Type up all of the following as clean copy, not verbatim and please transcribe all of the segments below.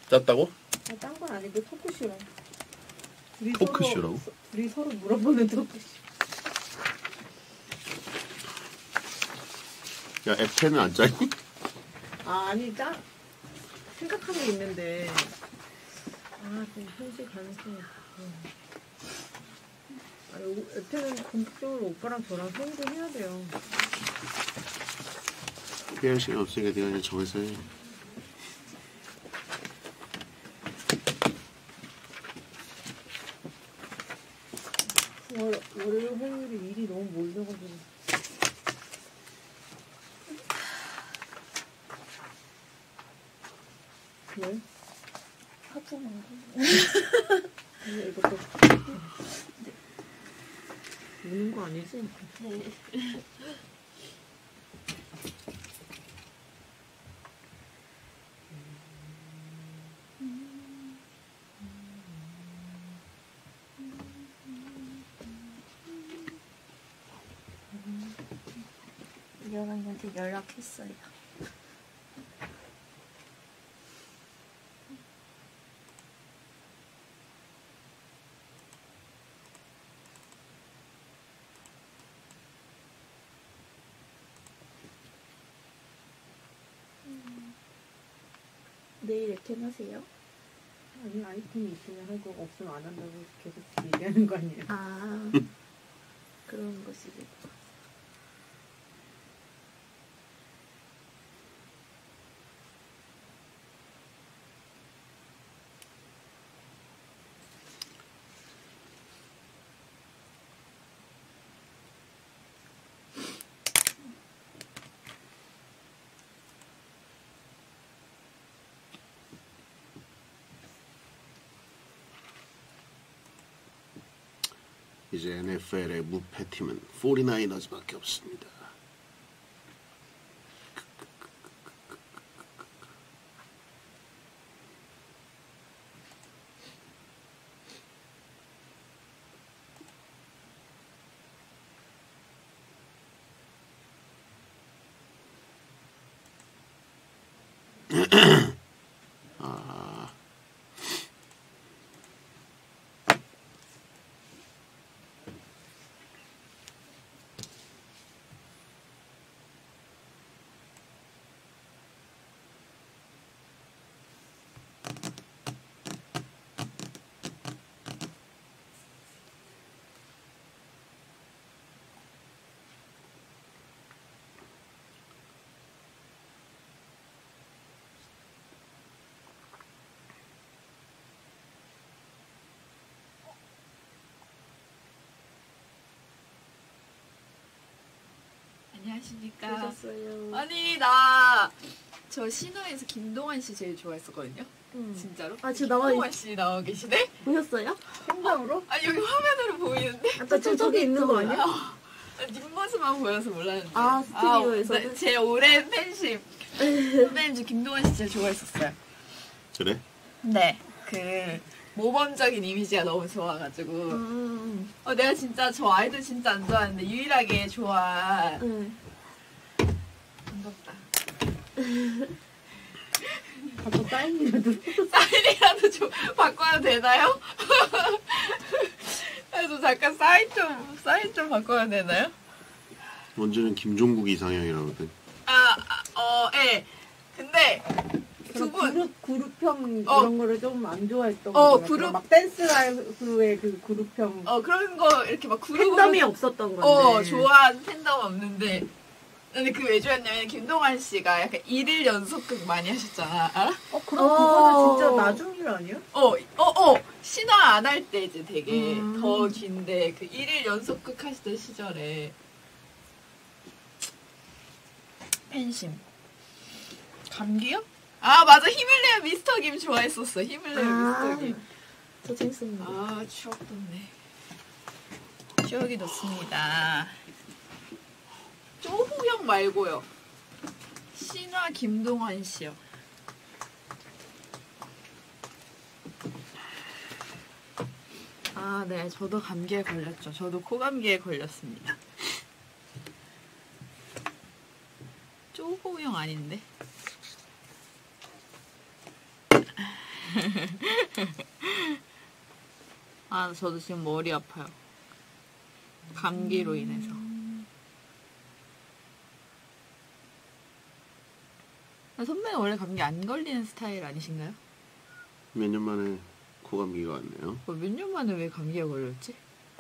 짰다고? 아, 딴 건 아니고 토크쇼라. 토크쇼라고? 우리 서로 물어보는 토크쇼. 야, 앱펜은 안 짜니? 아니 생각한 게 있는데 좀 현실 가능성이 에페는 본격적으로 오빠랑 저랑 성공해야 돼요. 피할 시간 없으니까 네가 그냥 정해서 해. 월요일 화요일에 일이 너무 몰려가지고. 왜? 하품한 거. 이것도 우는 거 아니지? 네. 연아님한테 연락했어요. 내일 이렇게 하세요? 아니 아이템이 있으면 하고 없으면 안 한다고 계속 얘기하는 거 아니에요? 아 그런 것이겠다. 이제 NFL의 무패팀은 49ers밖에 없습니다. 안녕하십니까. 오셨어요. 아니 저 신호에서 김동완 씨 제일 좋아했었거든요. 진짜로? 아 지금 나와 김동완 씨 나와 계시네? 보셨어요? 생방으로? 아니 여기 화면으로 보이는데? 아까 저기 있는 거 아니야? 뒷모습만 보여서 몰랐는데. 아, 스튜디오에서? 네, 제 오랜 팬심. 선배님 저 김동완 씨 제일 좋아했었어요. 그래? 네. 모범적인 이미지가 너무 좋아가지고. 내가 진짜 저 아이돌 진짜 안 좋아하는데 유일하게 좋아한. 반갑다. 아까 사인이라도 좀 바꿔도 되나요? 그래서 잠깐 사인 좀 바꿔도 되나요? 원주는 김종국 이상형이라거든. 예. 근데 두 분 그룹형 그런 거를 좀 안 좋아했던 거 그룹 막 댄스 라이브의 그 그룹형 그런 거 이렇게 막 그룹으로 팬덤이 없었던 건데 좋아하는 팬덤 없는데 근데 그 왜 좋아했냐면 김동완 씨가 약간 1일 연속극 많이 하셨잖아. 알아? 그럼 그거는 진짜 나중 일 아니야? 신화 안 할 때 이제 되게 더 긴데 그 1일 연속극 하시던 시절에 팬심. 감기요? 아 맞아 힘을 내요 미스터 김 좋아했었어. 힘을 내요 미스터 김. 저 재밌었는데. 추억 돋네. 추억이 돋습니다. 조호영 말고요. 신화 김동완 씨요. 네, 저도 감기에 걸렸죠. 저도 코감기에 걸렸습니다. 조호영 아닌데? 아, 저도 지금 머리 아파요. 감기로 인해서. 선배는 원래 감기 안 걸리는 스타일 아니신가요? 몇 년 만에 고감기가 왔네요. 몇 년 만에 왜 감기가 걸렸지?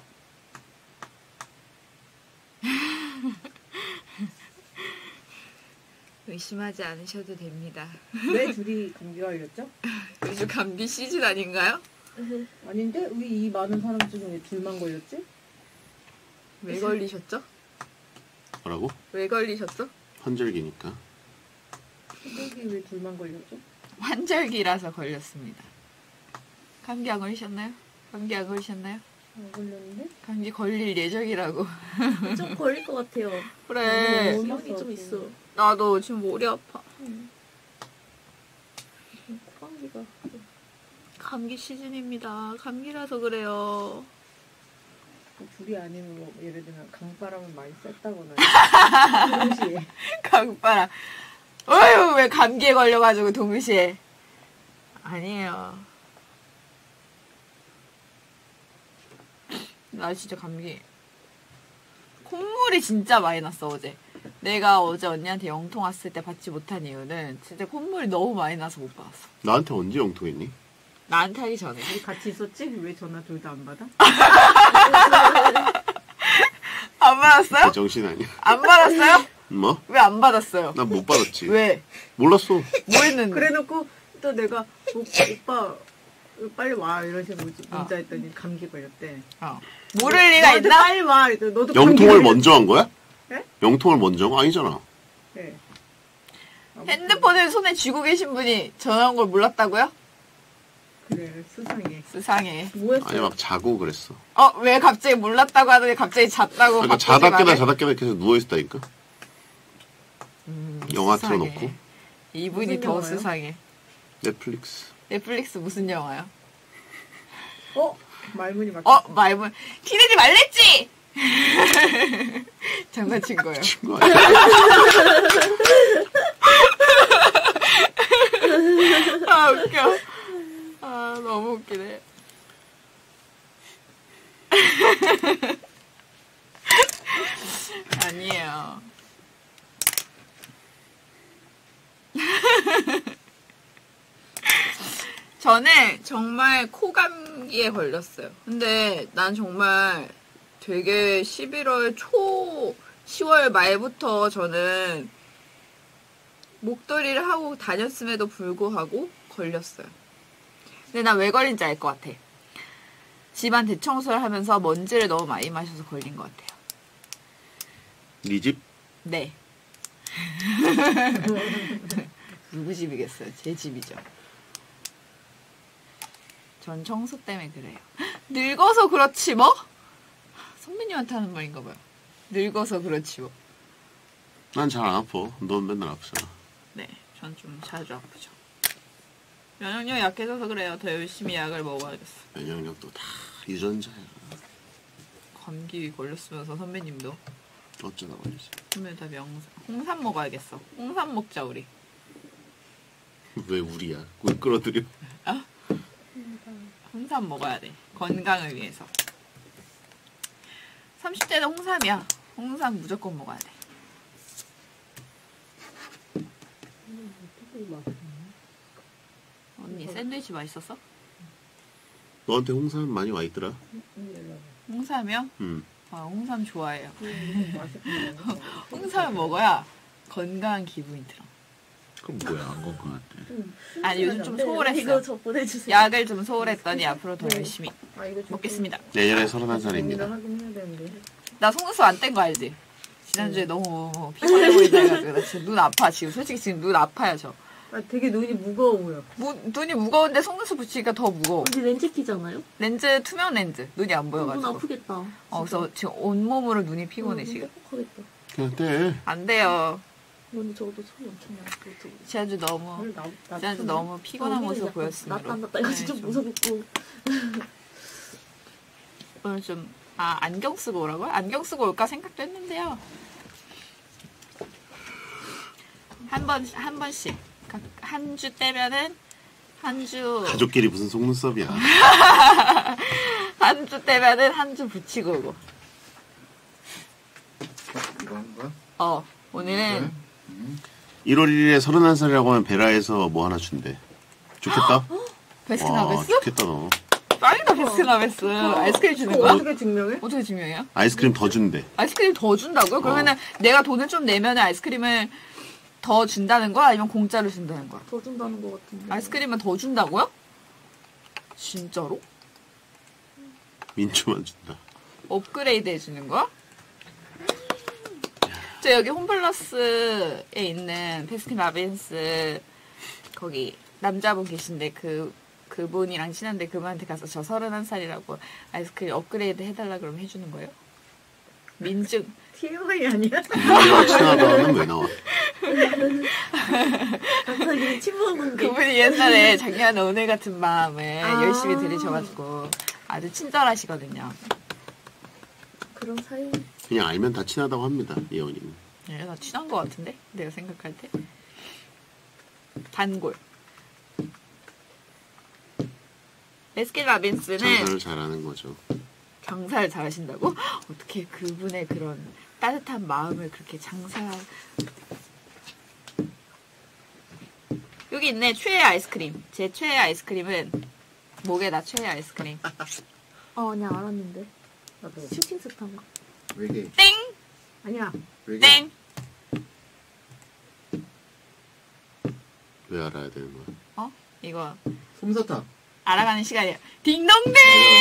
의심하지 않으셔도 됩니다. 왜 둘이 감기가 걸렸죠? 요즘 감기 시즌 아닌가요? 아닌데? 왜 이 많은 사람 중에 왜 둘만 걸렸지? 왜 걸리셨죠? 뭐라고? 왜 걸리셨죠? 환절기니까. 여기 왜 둘만 걸렸죠? 환절기라서 걸렸습니다. 감기 안 걸리셨나요? 감기 안 걸리셨나요? 안 걸렸는데? 감기 걸릴 예정이라고. 좀 걸릴 것 같아요. 그래. 기운이 좀 있어. 나도 지금 머리 아파. 코감기가. 감기 시즌입니다. 감기라서 그래요. 둘이 아니면 뭐 예를 들면 강바람을 많이 쐈다거나 동시에 강바람. 어휴, 왜 감기에 걸려가지고 동시에. 아니에요. 나 진짜 감기. 콧물이 진짜 많이 났어, 어제. 내가 어제 언니한테 영통 왔을 때 받지 못한 이유는 진짜 콧물이 너무 많이 나서 못 받았어. 나한테 언제 영통했니? 나한테 하기 전에. 우리 같이 있었지? 왜 전화 둘 다 안 받아? 안 받았어요? 그 정신 아니야. 안 받았어요? 뭐? 왜 안 받았어요? 난 못 받았지. 왜? 몰랐어. 뭐 했는데? 그래놓고 또 내가 오빠 빨리 와 이런 식으로 문자했더니 감기 걸렸대. 모를 리가 너한테 있나? 빨리 와. 이랬더니 너도 감기 영통을 걸렸대. 먼저 한 거야? 네? 영통을 먼저 한 거 아니잖아. 네. 핸드폰을 손에 쥐고 계신 분이 전화한 걸 몰랐다고요? 그래 수상해. 수상해. 뭐했어? 아니 막 자고 그랬어. 왜 갑자기 몰랐다고 하더니 갑자기 잤다고. 그러니까 갑자기 자다 깨다 말해? 자다 깨다 계속 누워있다니까. 영화 수상해. 틀어놓고. 이분이 무슨 더 영화요? 수상해. 넷플릭스. 넷플릭스 무슨 영화요? 말문이 막. 말문. 티내지 말랬지! 장난친 거예요. 친구 아니야? 아, 웃겨. 아, 너무 웃기네. 아니에요. 저는 정말 코감기에 걸렸어요. 근데 난 정말 되게 11월 초, 10월 말부터 저는 목도리를 하고 다녔음에도 불구하고 걸렸어요. 근데 난 왜 걸린지 알 것 같아. 집안 대청소를 하면서 먼지를 너무 많이 마셔서 걸린 것 같아요. 네 집? 네. 누구 집이겠어요? 제 집이죠. 전 청소 때문에 그래요. 늙어서 그렇지 뭐? 선배님한테 하는 말인가 봐요. 늙어서 그렇지 뭐. 난 잘 안 아파. 넌 맨날 아프잖아. 네, 전 좀 자주 아프죠. 면역력이 약해져서 그래요. 더 열심히 약을 먹어야겠어. 면역력도 다 유전자야. 감기 걸렸으면서 선배님도. 어쩌다 걸리지. 선배님 다 홍삼 먹어야겠어. 홍삼 먹자 우리. 왜 우리야? 왜 끌어들여? 홍삼 먹어야 돼. 건강을 위해서. 30대는 홍삼이야. 홍삼 무조건 먹어야 돼. 언니 샌드위치 맛있었어? 너한테 홍삼 많이 와 있더라. 홍삼이요? 응. 홍삼 좋아해요. 맛있게 홍삼을 먹어야 건강한 기분이 들어. 그럼 뭐야? 안 건강한데. 아니 요즘 좀 소홀했어. 이거 저 보내주세요. 약을 좀 소홀했더니 앞으로 더 열심히 좀 먹겠습니다. 내년에 31살입니다. 고민을 하긴 해야 되는데. 나 속눈썹 안 뗀 거 알지? 지난주에 너무 피곤해 보인다 해가지고 나 지금 눈 아파 지금. 솔직히 지금 눈 아파요 저. 되게 눈이 무거워 보여. 눈이 무거운데 속눈썹 붙이니까 더 무거워. 언니 렌즈 끼잖아요? 렌즈 투명 렌즈. 눈이 안 눈 보여가지고. 아프겠다. 그래서 지금 온몸으로 눈이 피곤해 눈 지금. 뻑뻑하겠다. 그냥 떼. 안 돼요. 언니 저도 손이 엄청 많이 아프고. 지난주 너무 지난주 너무 피곤한 모습 보였으므로. 낫다 이거 진짜 좀 무서웠고. 오늘 좀 안경 쓰고 오라고요? 안경 쓰고 올까 생각도 했는데요. 한 번씩 한 주 떼면은 한 주. 가족끼리 무슨 속눈썹이야. 한 주 때면은 한 주 붙이고 오고. 이거 한 거야? 오늘은 1월 1일에 31살이라고 하면 베라에서 뭐 하나 준대. 좋겠다. 베스킨라빈스? 좋겠다 너. 짱이다 베스킨라빈스. 아이스크림 주는 거야? 어떻게 증명해? 어떻게 증명해요? 아이스크림 더 준대. 아이스크림 더 준다고요? 그러면은 내가 돈을 좀 내면 아이스크림을 더 준다는 거야? 아니면 공짜로 준다는 거야? 더 준다는 것 같은데. 아이스크림은 더 준다고요? 진짜로? 민초만 준다. 업그레이드 해주는 거야? 저 여기 홈플러스에 있는 베스킨라빈스 거기 남자분 계신데 그분이랑 친한데 그분한테 가서 저 31살이라고 아이스크림 업그레이드 해달라 그러면 해주는 거예요? 민증. TMI 아니야? 친하다는 왜 나와? 갑자기 친분 관계. 그분이 옛날에 작년에 오늘 같은 마음을 아. 열심히 들이셔가지고 아주 친절하시거든요. 그런 사이. 그냥 알면 다 친하다고 합니다. 예원이는. 네, 나 친한 것 같은데? 내가 생각할 때. 단골. 베스킨라빈스는 장사를 잘하는 거죠. 장사를 잘하신다고? 어떻게 그분의 그런 따뜻한 마음을 그렇게 여기 있네. 최애 아이스크림. 제 최애 아이스크림은 목에다 최애 아이스크림. 그냥 알았는데. 나도. 슈팅 스타인가? 외계. 땡! 아니야. 외계. 땡! 왜 알아야 되는 거야? 이거 솜사탕. 알아가는 시간이야. 딩동댕!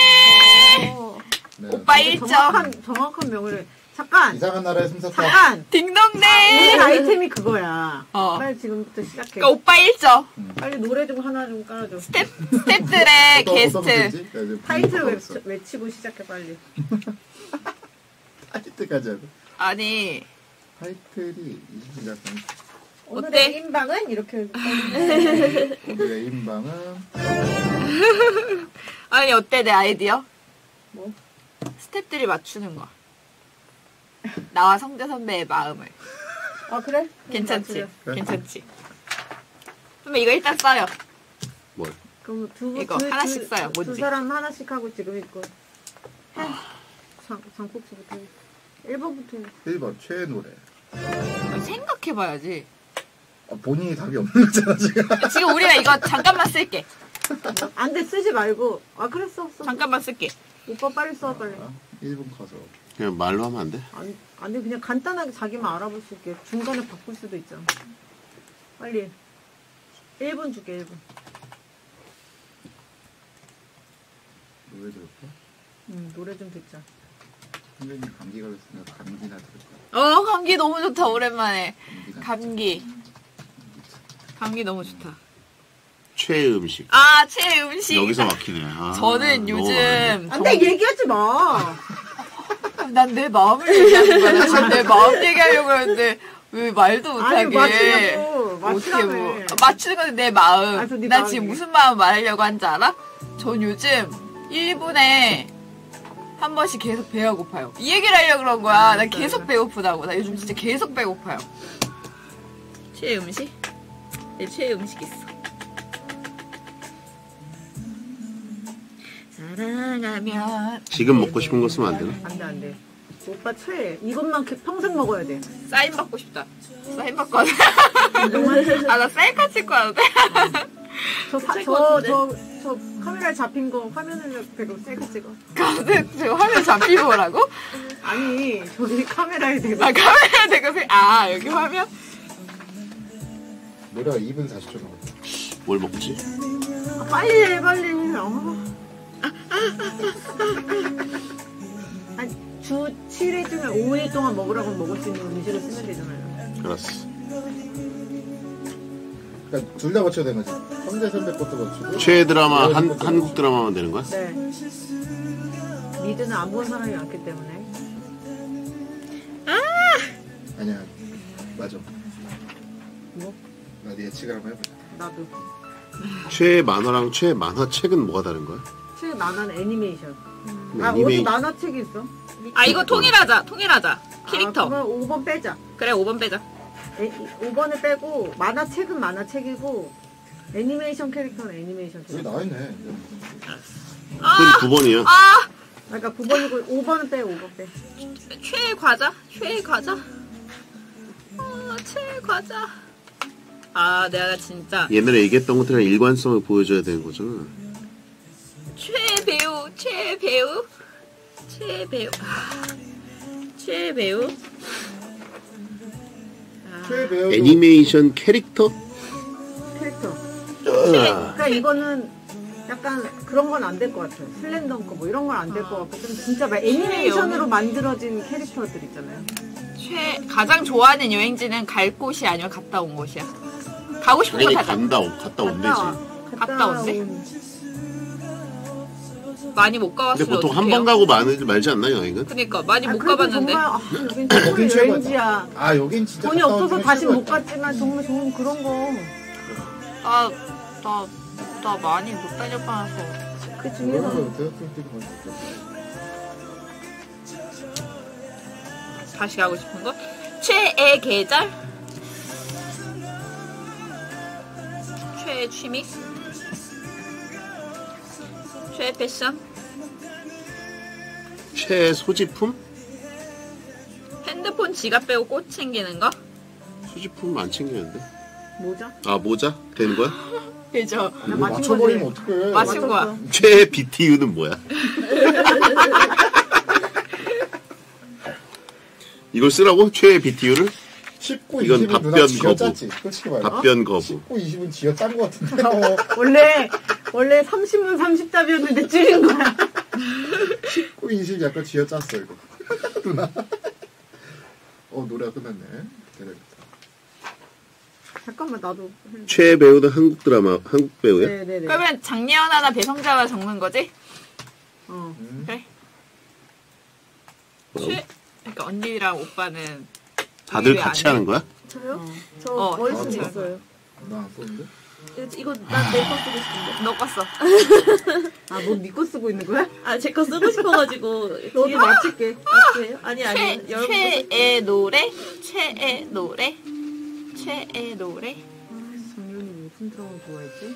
네. 오빠 1점. 정확한 명을. 잠깐! 이상한 나라의 솜사탕. 잠깐! 딩동댕! 오늘 아이템이 그거야. 어. 빨리 지금부터 시작해. 그러니까 오빠 1점. 빨리 노래 좀 하나 좀 깔아줘. 스태프들의 게스트. 타이틀 외치고 시작해, 빨리. 타이틀까지 하고. 아니 타이틀이 20일 오늘의 인방은 이렇게. 오늘의 인방은 아니 어때 내 아이디어? 뭐? 스태프들이 맞추는 거야. 나와 성재 선배의 마음을. 아, 그래? 괜찮지? 그래. 괜찮지? 선배 이거 일단 써요. 뭘? 그럼 이거 하나씩 써요. 두 뭔지. 사람 하나씩 하고 지금 있고. 장폭수부터 해. 1번부터 해. 1번 최애 노래. 생각해봐야지. 본인이 답이 없는 거잖아 지금. 지금 우리가 이거 잠깐만 쓸게. 안 돼, 쓰지 말고. 아, 그래, 써. 잠깐만 쓸게. 오빠 빨리 써, 빨리. 1분 커서. 그냥 말로 하면 안 돼? 안 돼, 그냥 간단하게 자기만 알아볼 수 있게. 중간에 바꿀 수도 있잖아. 빨리. 1분 줄게, 1분. 노래 들을까? 노래 좀 듣자. 선생님 감기 걸렸으니까 감기나 들을까? 감기 너무 좋다 오랜만에. 감기나 감기. 감기 너무 좋다. 최애 음식. 최애 음식. 여기서 막히네. 저는 너무 요즘 많은데. 안 돼, 얘기하지 마! 난 내 마음을 얘기하는 거야. 나 지금 내 마음 얘기하려고 했는데 왜 말도 못하게. 아니, 맞추려고. 어떻게 맞추라며. 맞추는 건데 내 마음. 그래서 네 나 마음이. 지금 무슨 마음 말하려고 한지 알아? 전 요즘 1분에 한 번씩 계속 배가 고파요. 이 얘기를 하려고 그런 거야. 나 계속 배고프다고. 나 요즘 진짜 계속 배고파요. 최애 음식? 내 최애 음식 있어. 사랑하면 지금 먹고 싶은 거 쓰면 안 되나? 안 돼, 안 돼. 오빠 최애. 이것만 평생 먹어야 돼. 사인 받고 싶다. 사인 받고 하자. 나 셀카 찍고 하는데. 저 카메라에 잡힌 거 화면을 대고 셀카 찍어. 근데 지금 화면 잡히고 오라고? 아니, 저기 카메라에 대고. 카메라 대고 여기 화면? 노래가 2분 40초 나왔어. 뭘 먹지? 빨리 해, 빨리. 아니, 주 7일 중에 5일 동안 먹으라고 먹을 수 있는 음식을 쓰면 되잖아요. 알았어. 그러니까 둘 다 맞춰야 되는 거지. 성재 선배 것도 맞추고. 최애 드라마 한국 드라마만 되는 거야? 네. 미드는 안 본 사람이 많기 때문에. 아니야. 맞아. 뭐? 나 예측을 한번 해보자. 나도. 최애 만화랑 최애 만화책은 뭐가 다른 거야? 최애 만화는 애니메이션. 네, 어디 만화책이 있어? 이거 통일하자. 캐릭터. 그러면 5번 빼자. 그래 5번 빼자. 5번을 빼고 만화책은 만화책이고 애니메이션 캐릭터는 애니메이션 여기 캐릭터. 나와있네. 그건 9번이야. 그러니까 9번이고 5번은 빼, 5번 빼. 최애 과자? 최애 과자? 최애 과자. 내가 진짜 옛날에 얘기했던 것들이랑 일관성을 보여줘야 되는 거잖아. 최애 배우, 최애 배우, 최애 배우. 최애 배우. 최애 배우. 애니메이션 캐릭터? 캐릭터. 그러니까 이거는 약간 그런 건 안 될 것 같아요. 슬램덩크 뭐 이런 건 안 될 것 같고 좀 진짜 막 애니메이션으로 만들어진 캐릭터들 있잖아요. 가장 좋아하는 여행지는 갈 곳이 아니면 갔다 온 곳이야. 가고 싶은 곳 당연히 하자. 갔다 온대지. 갔다 온대? 많이 못 근데 가봤으면 보통 한 어떡해요? 번 가고 많지 않나 여행은? 그니까 많이 못 그래도 가봤는데. 정말 여긴 여긴 최고의 최고였다. 여행지야. 여긴 진짜 돈이 갔다 온 없어서 중에 다시 못 최고였다. 갔지만 정말 좋은 그런 거. 나 많이 못 다녀봐서. 그 중에서 그거는 대학생 때도 많이 갔다. 다시 가고 싶은 거? 최애 계절? 최애 취미? 최애 패션? 최애 소지품? 핸드폰 지갑 빼고 꽃 챙기는 거? 소지품 안 챙기는데. 모자? 모자? 되는 거야? 그죠. 나 이거 맞춘 맞춰버리면 거지. 어떡해. 맞춘 거야. 맞췄어. 최애 BTU는 뭐야? 이걸 쓰라고? 최애 BTU를? 19, 이건 20은 누나 답변 쥐어짰지. 솔직히 말해. 답변 거부. 19, 20은 쥐어짠 것 같은데. 원래 30분 30답이었는데 줄인 거야. 19, 20 약간 쥐어짰어 이거. 누나. 노래가 끝났네. 대단하다. 잠깐만 나도. 최애 배우는 한국 드라마, 한국 배우야? 네네네. 그러면 장예원 하나 배성재 적는 거지? 그래. 그러니까 언니랑 오빠는 다들 왜 같이 안 해? 하는 거야? 저요? 저 어, 머릿속에 같이 있어요. 나 안 썼는데? 이거 난 내 거 쓰고 싶은데. 너 껐어. 뭐 믿고 쓰고 있는 거야? 제 거 쓰고 싶어가지고. 너도 맞출게. 그래요? 아니 여러분. 최애 노래? 최애 노래? 최애 노래? 정윤이 무슨 드라마 좋아했지?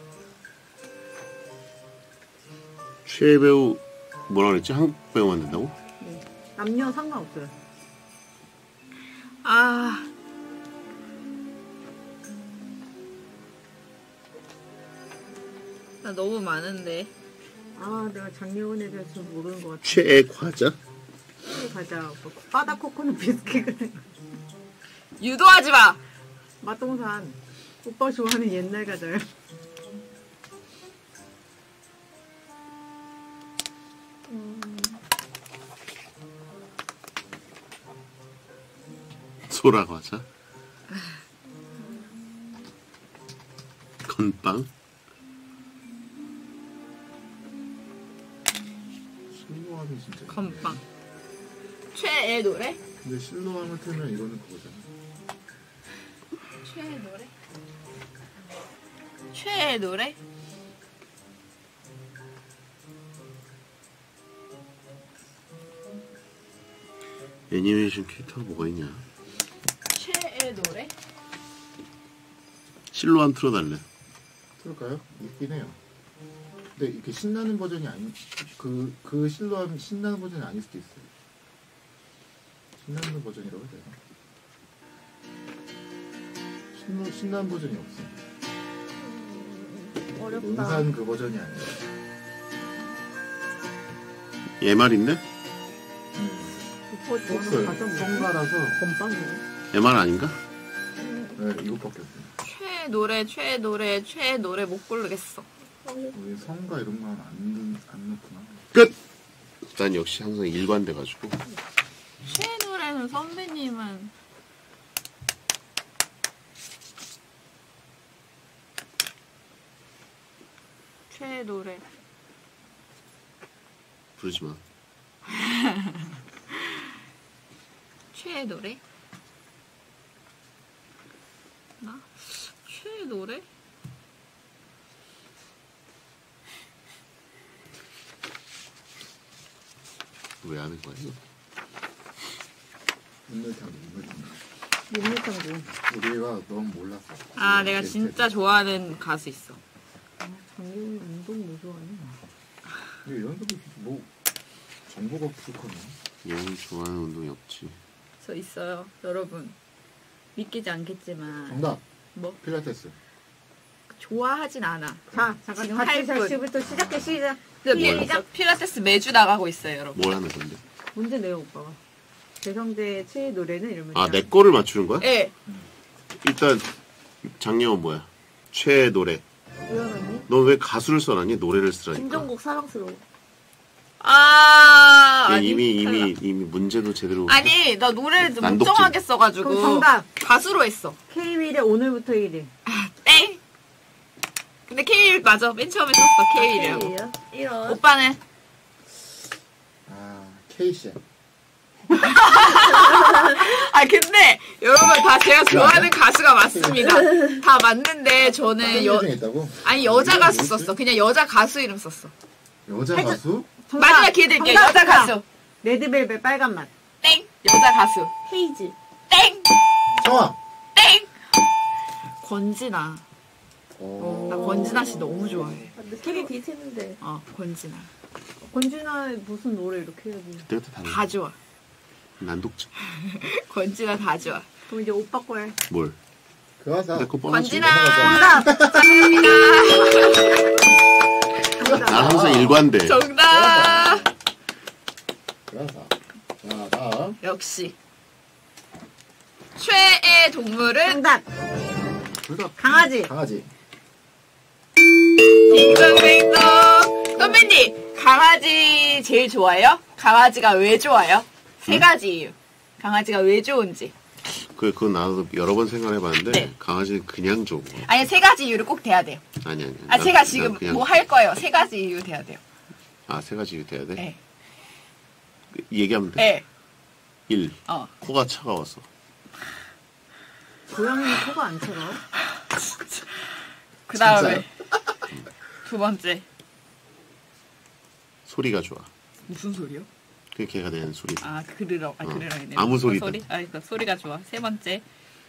최애 배우 뭐라 그랬지? 한국 배우만 된다고? 남녀 상관없어요. 나 너무 많은데. 내가 장예원에 대해서 좀 모르는 것 같아. 최애 과자? 가자. 바다 코코넛 비스킷을. 유도하지 마! 맛동산. 오빠 좋아하는 옛날 과자요. 소라 과자? 건빵? 실로함이 진짜. 건빵. 최애 노래? 근데 실로함을 틀면 이거는 그거잖아. 최애 노래? 최애 노래? 애니메이션 캐릭터가 뭐가 있냐? 최애 노래? 실로함 틀어달래. 틀까요? 있긴 해요. 근데 이렇게 신나는 버전이 그 실로함 신나는 버전이 아닐 수도 있어요. 신나는 버전이라고 해야 되나? 신나는 버전이 없어. 어렵다. 음산 그 버전이 아니에요. 얘 말인데? 없어요. 과자 뭐? 성가라서 건빵이네. 얘 말 아닌가? 네, 이것밖에 없어요. 최애 노래, 최애 노래, 최애 노래 못 고르겠어. 우리 성가 이런 건 안 넣구나. 끝! 난 역시 항상 일관돼가지고. 최애 노래는 선배님은 최애 노래. 부르지 마. 최애 노래? 나? 최애 노래? 왜 하는 거야, 이거? 눈물 다 눈물. 민물창고. 우리가 너무 몰랐어. 아, 내가 진짜 좋아하는 가수 있어. 장기훈 운동 뭐 좋아하냐? 근데 이런 데도 뭐 정보가 부족하네. 얘는 좋아하는 운동이 없지. 저 있어요. 여러분. 믿기지 않겠지만. 정답. 뭐? 필라테스. 좋아하진 않아. 자, 잠깐 할 같이 뿐. 시부터 시작해 시작. 근데 시작. 필라테스 매주 나가고 있어요, 여러분. 뭘 하는 건데? 문제 내요 오빠가. 배성재 최애 노래는 이러면. 아, 내 거를 맞추는 거야? 예. 일단 장려은 뭐야? 최애 노래. 우연 언니? 넌 왜 가수를 써놨니? 노래를 쓰라니까. 김종국 사랑스러워. 아, 얘 아니, 이미 문제도 제대로. 아니, 나 노래를 좀 난독증. 묵정하게 써가지고. 그럼 정답. 가수로 했어. K-윌의 오늘부터 1일. 땡! 근데 K1 맞아. 맨 처음에 썼어, K1이라고. K예요? 이런. 오빠는? 아 케이씨. 아, 근데, 여러분, 다 제가 좋아하는 가수가 맞습니다. 다 맞는데, 저는 중에 있다고? 아니, 여자 가수 썼어. 그냥 여자 가수 이름 썼어. 여자 가수? 정답. 마지막 기회 드릴게요. 정답, 여자 정답. 가수. 레드벨벳 빨간 맛. 땡! 여자 가수. 헤이즈. 땡! 청아. 땡! 권진아. 어. 나 권진아 씨 너무 좋아해. 느낌이 비슷했는데. 권진아. 권진아의 무슨 노래 이렇게 해야지. 그때부터 다 다 좋아. 난독증. 권진아 다 좋아. 그럼 이제 오빠 거야. 뭘? 그 가사. 내 거 뻔하지. 권진아! 정답. 난 항상 일관돼. 정답! 그 가사. 자 다음. 역시. 최애 동물은 정답. 둘다 강아지. 강아지. 딩동댕동. 선배님, 강아지 제일 좋아요? 강아지가 왜 좋아요? 세 가지 이유. 강아지가 왜 좋은지. 그건 나도 여러 번 생각해봤는데 네. 강아지는 그냥 좋고. 아니, 세 가지 이유를 꼭 돼야 돼요. 아니. 아, 난- 제가 난 지금 그냥- 뭐 할 거예요. 세 가지 이유 돼야 돼요. 아, 세 가지 돼야 돼? 네. 얘기하면 돼. 네. 1. 어. 코가 차가워서. 고양이는 코가 안 차가워? 그 다음에. 두 번째. 소리가 좋아. 무슨 소리요? 그 걔가 내는 소리. 아, 그르렁. 아, 어. 그르렁이네. 아무 소리든. 소리? 아, 그 소리가 좋아. 세 번째.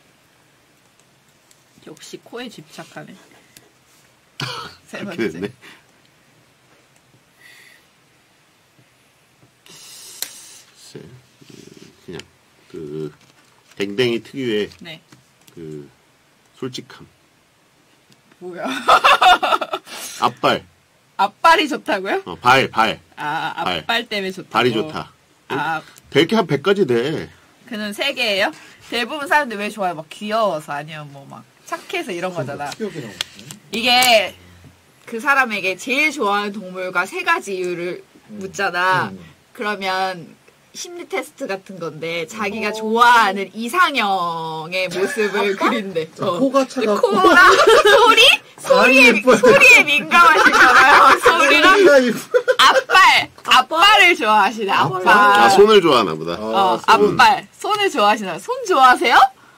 역시 코에 집착하네. 세 그렇게 번째. 됐네. 글쎄, 그냥 그 댕댕이 특유의 네. 그 솔직함. 뭐야? 앞발. 앞발이 좋다고요? 발. 아, 발. 앞발 때문에 좋다고. 발이 좋다. 아, 될 게 한 100가지 돼. 그는 세 개예요? 대부분 사람들 왜 좋아요? 막 귀여워서 아니면 뭐 막 착해서 이런 거잖아. 특이하게 나오네. 이게 그 사람에게 제일 좋아하는 동물과 세 가지 이유를 묻잖아. 그러면 심리 테스트 같은 건데 자기가 좋아하는 이상형의 모습을 그린대. 자, 코가 차갑고. 코랑 소리에 민감하시잖아요. 소리랑 앞발을 좋아하시네. 앞발. 아, 손을 좋아하나 보다. 앞발. 손을 좋아하시나요? 손 좋아하세요?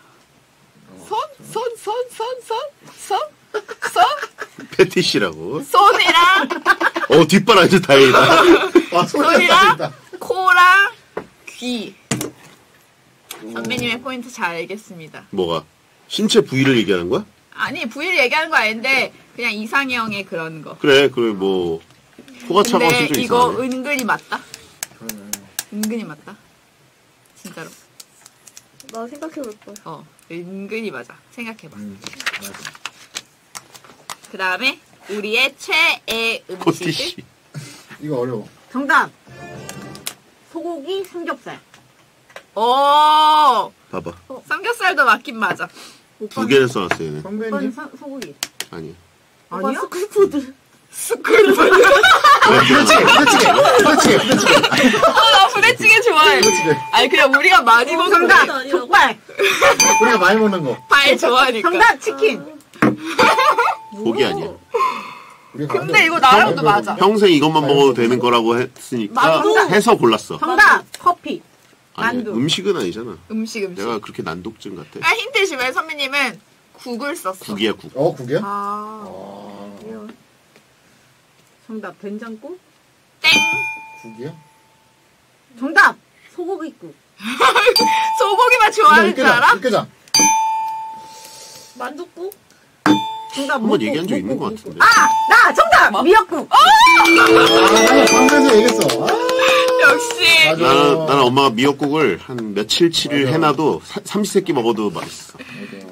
손? 패티시라고. 손이랑 뒷발 아주 다행이다. 아, 손이랑 코랑 귀. 선배님의 포인트 잘 알겠습니다. 뭐가? 신체 부위를 얘기하는 거야? 아니, 부위를 얘기하는 거 아닌데 그냥 이상형의 그런 거. 그래, 뭐 코가 근데 차가웠으면 좀 이거 이상하네. 은근히 맞다. 은근히 맞다. 진짜로. 나 생각해볼 거야. 은근히 맞아. 생각해봐. 맞아. 그 다음에 우리의 최애 음식. 코티시. 이거 어려워. 정답. 소고기 삼겹살. 오, 봐봐. 삼겹살도 맞긴 맞아. 두 개를 써놨어, 얘는. 오빠는 선배님. 소고기. 아니. 아니야? 스쿨푸드. 스쿨푸드. 나 부대찌개 좋아해. 아니, 그냥 우리가 많이 먹는 정답. 아니라고. 족발. 우리가 많이 먹는 거. 발 좋아하니까. 정답. 치킨. 고기 아니야. 우리가 근데 이거 나랑도 맞아. 평생 이것만 먹어도 되는 거라고 했으니까 맞아. 해서 골랐어. 정답. 커피. 아니, 만두. 음식은 아니잖아. 음식. 내가 그렇게 난독증 같아. 아, 힌트 주면 선배님은 국을 썼어. 국이야, 국. 국이야? 아. 정답. 된장국. 땡. 국이야? 정답. 소고기국. 소고기만 좋아하는 줄 알아? 육개장. 만둣국? 정답 한번 묵국, 얘기한 적 있는 묵국, 것 묵국. 같은데. 아! 나! 정답! 뭐? 미역국! 방금에서 얘기했어. 역시. 맞아. 나는 엄마가 미역국을 한 며칠치를 맞아. 해놔도 삼시세끼 먹어도 맛있어. 맞아.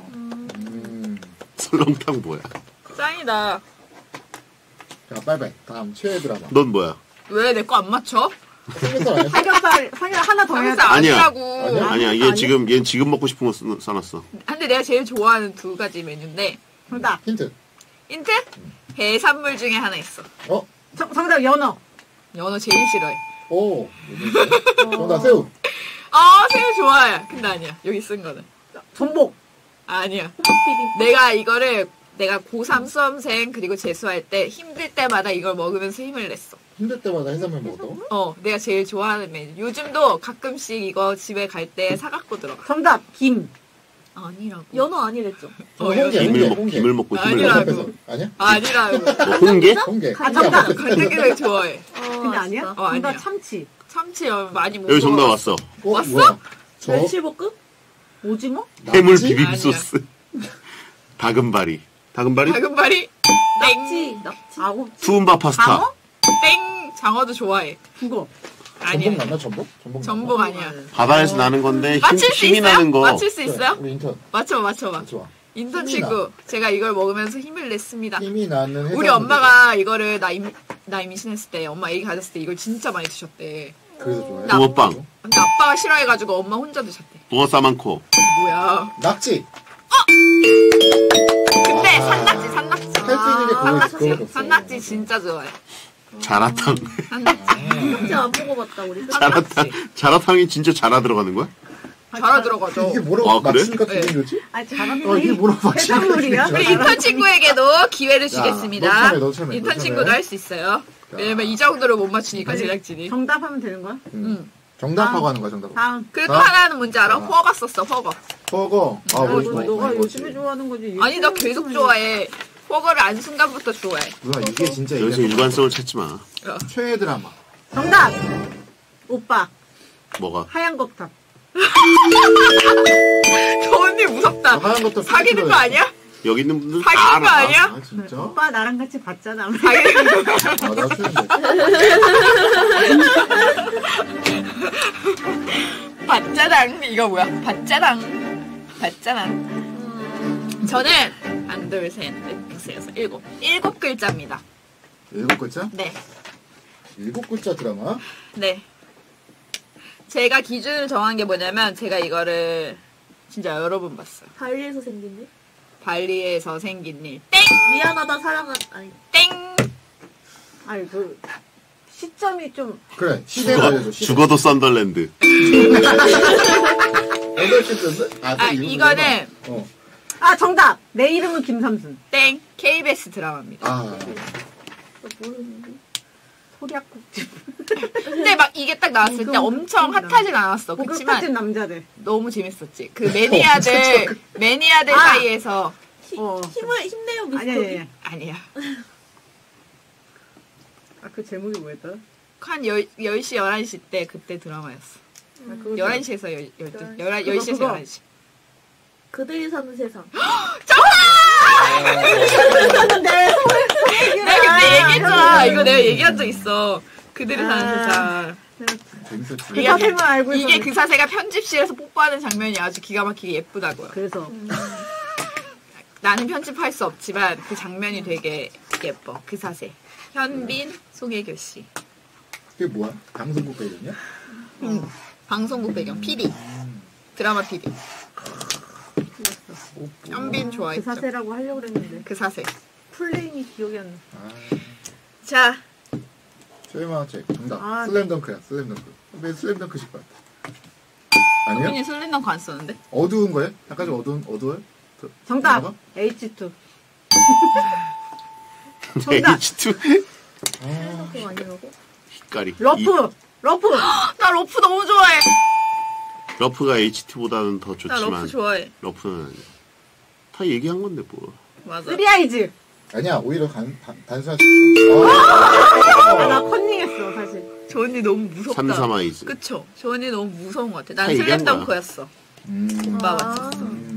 설렁탕 뭐야? 짱이다. 자, 빨리빨리. 다음 최애 드라마. 넌 뭐야? 왜 내 거 안 맞춰? 삼겹살 아니야? 삼겹살 하나 더 해야 돼. 삼겹살 아니야. 아니라고. 아니야? 아니야, 얘 지금 먹고 싶은 거 써놨어. 근데 내가 제일 좋아하는 두 가지 메뉴인데 정답. 힌트. 힌트? 해산물 중에 하나 있어. 어? 정답 연어. 연어 제일 싫어해. 오. 정답 새우. 새우 좋아해. 근데 아니야. 여기 쓴 거는. 전복. 아니야. 비빔. 내가 고3 수험생 그리고 재수할 때 힘들 때마다 이걸 먹으면서 힘을 냈어. 힘들 때마다 해산물 먹었다고? 내가 제일 좋아하는 메뉴. 요즘도 가끔씩 이거 집에 갈 때 사갖고 들어가. 정답 김. 아니라고. 연어 아니랬죠? 홍게, 홍게. 김을 먹고 힘을 아니라고. 내고. 앞에서. 아니야? 아니라고. 뭐, 홍게? 홍게. 아, 정답. 간장게장 좋아해. 근데 아니야? 진짜. 정답 아니야. 참치. 참치 많이 먹어. 여기 정답 왔어. 왔어? 뭐야? 저 멸치볶음? 오징어? 해물 낙지? 비빔 아니야. 소스. 다금바리. 다금바리? 다금바리? 낙지. 낙지. 아우. 투움바 파스타. 장어? 땡! 장어도 좋아해. 북어. 전복 아니야. 맞나? 전복? 전복 아니야. 바다에서 나는 건데 맞힐 수 힘이 있어요? 나는 거. 맞힐 수 그래, 있어요? 우리 인턴. 맞춰봐. 좋아. 인턴 힘이 친구. 제가 이걸 먹으면서 힘을 냈습니다. 힘이 나는 해산물. 우리 엄마가 이거를 나 임신했을 때, 엄마 애기 가졌을 때 이걸 진짜 많이 드셨대. 그래서 좋아해. 붕어빵. 근데 아빠가 싫어해가지고 엄마 혼자 드셨대. 붕어 싸만코. 뭐야. 낙지. 근데 산낙지. 할 수 있는 게 그거 있어. 산낙지 진짜 좋아해. 자라탕. 산낙지. 진짜 안 먹어봤다 우리. 자라탕. 자라탕이 진짜 자라 들어가는 거야? 잘아 들어가죠. 이게 뭐라고 아, 그래? 맞추니까 네. 기분 좋지? 아, 잘하면 이게 뭐라고 맞추니까 해산물이야? 기분 우리 좋아? 인턴 친구에게도 기회를 주겠습니다. 너 참여. 인턴 친구도 할 수 있어요. 왜냐면 이 정도로 못 맞추니까 제작진이. 정답하면 되는 거야? 정답하고 하는 거야, 정답. 다음. 그리고 또 아. 하나는 뭔지 알아? 허거 썼어, 허거. 버거. 아, 뭐 너, 너가 요즘에 좋아하는 거지. 아니, 나 계속 좋아해. 허거를 안 순간부터 좋아해. 누나 이게 진짜 여기서 이게 일관성을 찾지 마. 최애 드라마. 정답. 오빠. 뭐가? 하얀 거탑. 저 언니 무섭다. 하얀 것도 사귀는 거 아니야? 여기 있는 분들 다 사귀는 거 알아. 아니야? 아, 진짜? 오빠 나랑 같이 봤잖아. 사귀는 거. 아, 나 최애인데. 밭자당. 이거 뭐야? 밭자당. 밭자당. 저는 한, 둘, 셋, 넷, 다섯, 여섯, 일곱. 7글자입니다. 7글자? 네. 7글자 드라마? 네. 제가 기준을 정한 게 뭐냐면 제가 이거를 진짜 여러 번 봤어요. 발리에서 생긴 일? 발리에서 생긴 일. 땡! 미안하다 사랑한 아니. 땡! 아니 그 시점이 좀 그래, 시대를 알려줘. 시대. 죽어도 썬덜랜드. 8시쯤인데? 아, 이거는 어. 아 정답. 내 이름은 김삼순. 땡! KBS 드라마입니다. 아, 나 모르는데. 소리학국집. 근데 막 이게 딱 나왔을 때 엄청 핫하진 않았어. 목욕 그렇지만 터진 남자들. 너무 재밌었지. 그 매니아들 아! 사이에서 힘내요 미스터리. 아니야. 아니야. 아 그 제목이 뭐였더라? 한 10시, 11시 때 그때 드라마였어. 아, 그거 11시에서 10시에서 그거. 11시. 그들이 사는 세상. 내가 그때 얘기했잖아. 이거 내가 얘기한 적 있어. 그들이 사는 세상. 재밌었지. 그 사실만 알고 이게 있었는데. 그 사세가 편집실에서 뽀뽀하는 장면이 아주 기가 막히게 예쁘다고요. 그래서 나는 편집할 수 없지만 그 장면이 되게 예뻐. 그 사세. 현빈, 송혜교 씨. 그게 뭐야? 방송국 배경이야? 방송국 배경 PD. 드라마 PD. 현빈 그 좋아했죠. 사세라고 하려고 그랬는데 그 사세. 풀네임이 기억이 안 나. 아, 자, 최애만화책. 정답. 아, 슬램덩크야, 슬램덩크. 왜 슬램덩크 싶어? 아니요? 현빈이 슬렌더거 안 썼는데? 어두운 거예요? 약간 좀 어두워요? 정답. 드라마가? H2. 정답. H2 아, 그거 아니라고? 흰까리. 러프. 러프. 나 러프 너무 좋아해. 러프가 HT보다는 더 나 좋지만 러프 좋아해. 러프는 아니야. 다 얘기한 건데 뭐. 맞아. 쓰리아이즈. 아니야, 오히려 단순한. 나 컨닝했어 사실. 저 언니 너무 무섭다. 삼삼아이즈. 그쵸? 저 언니 너무 무서운 것 같아. 난 다 얘기한 거야. 슬램덩크였어. 음. 오빠 맞췄어.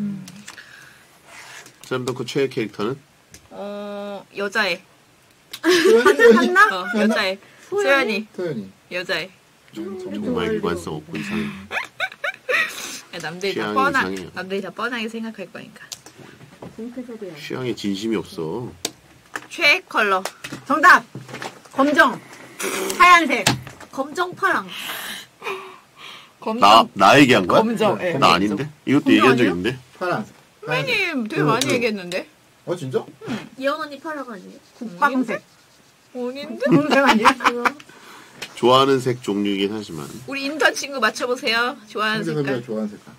슬램덩크 최애 캐릭터는? 여자애. 한나? 여자애. 소연이. 토연이. 여자애. 정말 일관성 없고 이상해. 야, 남들이 다 취향이 이상해요. 남들이 다 뻔하게 생각할 거니까. 징크스도야. 취향에 진심이 없어. 최애 컬러. 정답. 검정. 하얀색. 검정 파랑. 검정. 나 얘기한 거야? 검정. 예. 나 아닌데? 이것도 검정 얘기한 적 아니야? 있는데? 파란색. 선배님 되게 많이 얘기했는데? 진짜? 예원 언니 파랑 아니에요? 국방색. 아닌데? 검색 아니야? 좋아하는 색 종류이긴 하지만. 우리 인턴 친구 맞춰보세요. 좋아하는 선배가 색깔. 좋아하는 색깔.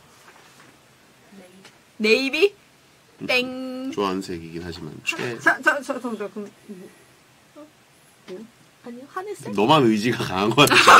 네이비? 땡. 좋아하는 색이긴 하지만. 정답. 그럼 아니요, 하늘색? 너만 의지가 강한 거 같아.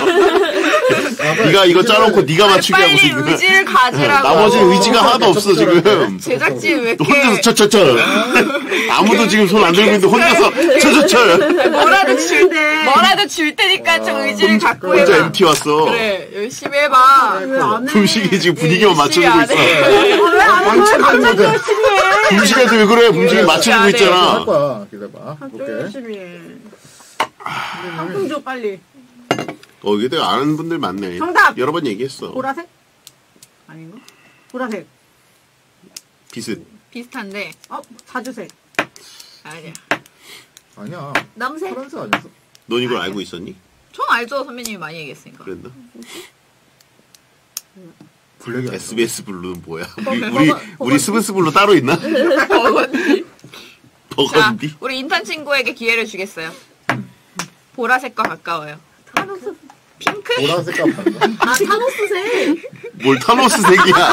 네가 이거 짜놓고 네가 맞추게 하고 빨리 지금. 의지를 가지라고. 나머지는 의지가 하나도 없어 지금. 제작진 왜 이렇게 혼자서 쳐쳐쳐. 아무도 지금 손 안 들고 있는데 혼자서 쳐쳐쳐. 뭐라도 줄 테니까 좀 의지를 갖고 혼자 해봐. MT 왔어. 그래 열심히 해봐. 왜안 해? 붐식이 지금 분위기만 열심히 맞춰주고 안 있어. 해. 갑자기 열심히 해. 붐식이한테 왜 그래? 붐식이 맞춰주고 안 해. 있잖아. 할 거야. 기다려봐. 갑자기 오케이. 열심히 해. 상품 줘 빨리. 이게 내가 아는 분들 많네. 정답! 여러 번 얘기했어. 보라색? 아닌가? 보라색. 비슷. 비슷한데 자주색. 아니야. 아니야. 남색? 파란색 아니었어? 넌 이걸 알고 있었니? 전 알죠 선배님이 많이 얘기했으니까. 그랬나? 블랙이 아니야. SBS 블루는 뭐야? 우리 스브스 블루 따로 있나? 버건디. 자 버건디? 우리 인턴 친구에게 기회를 주겠어요. 보라색과 가까워요. 타노스. 핑크? 보라색과 반반. 아, 타노스색! 뭘 타노스 색이야?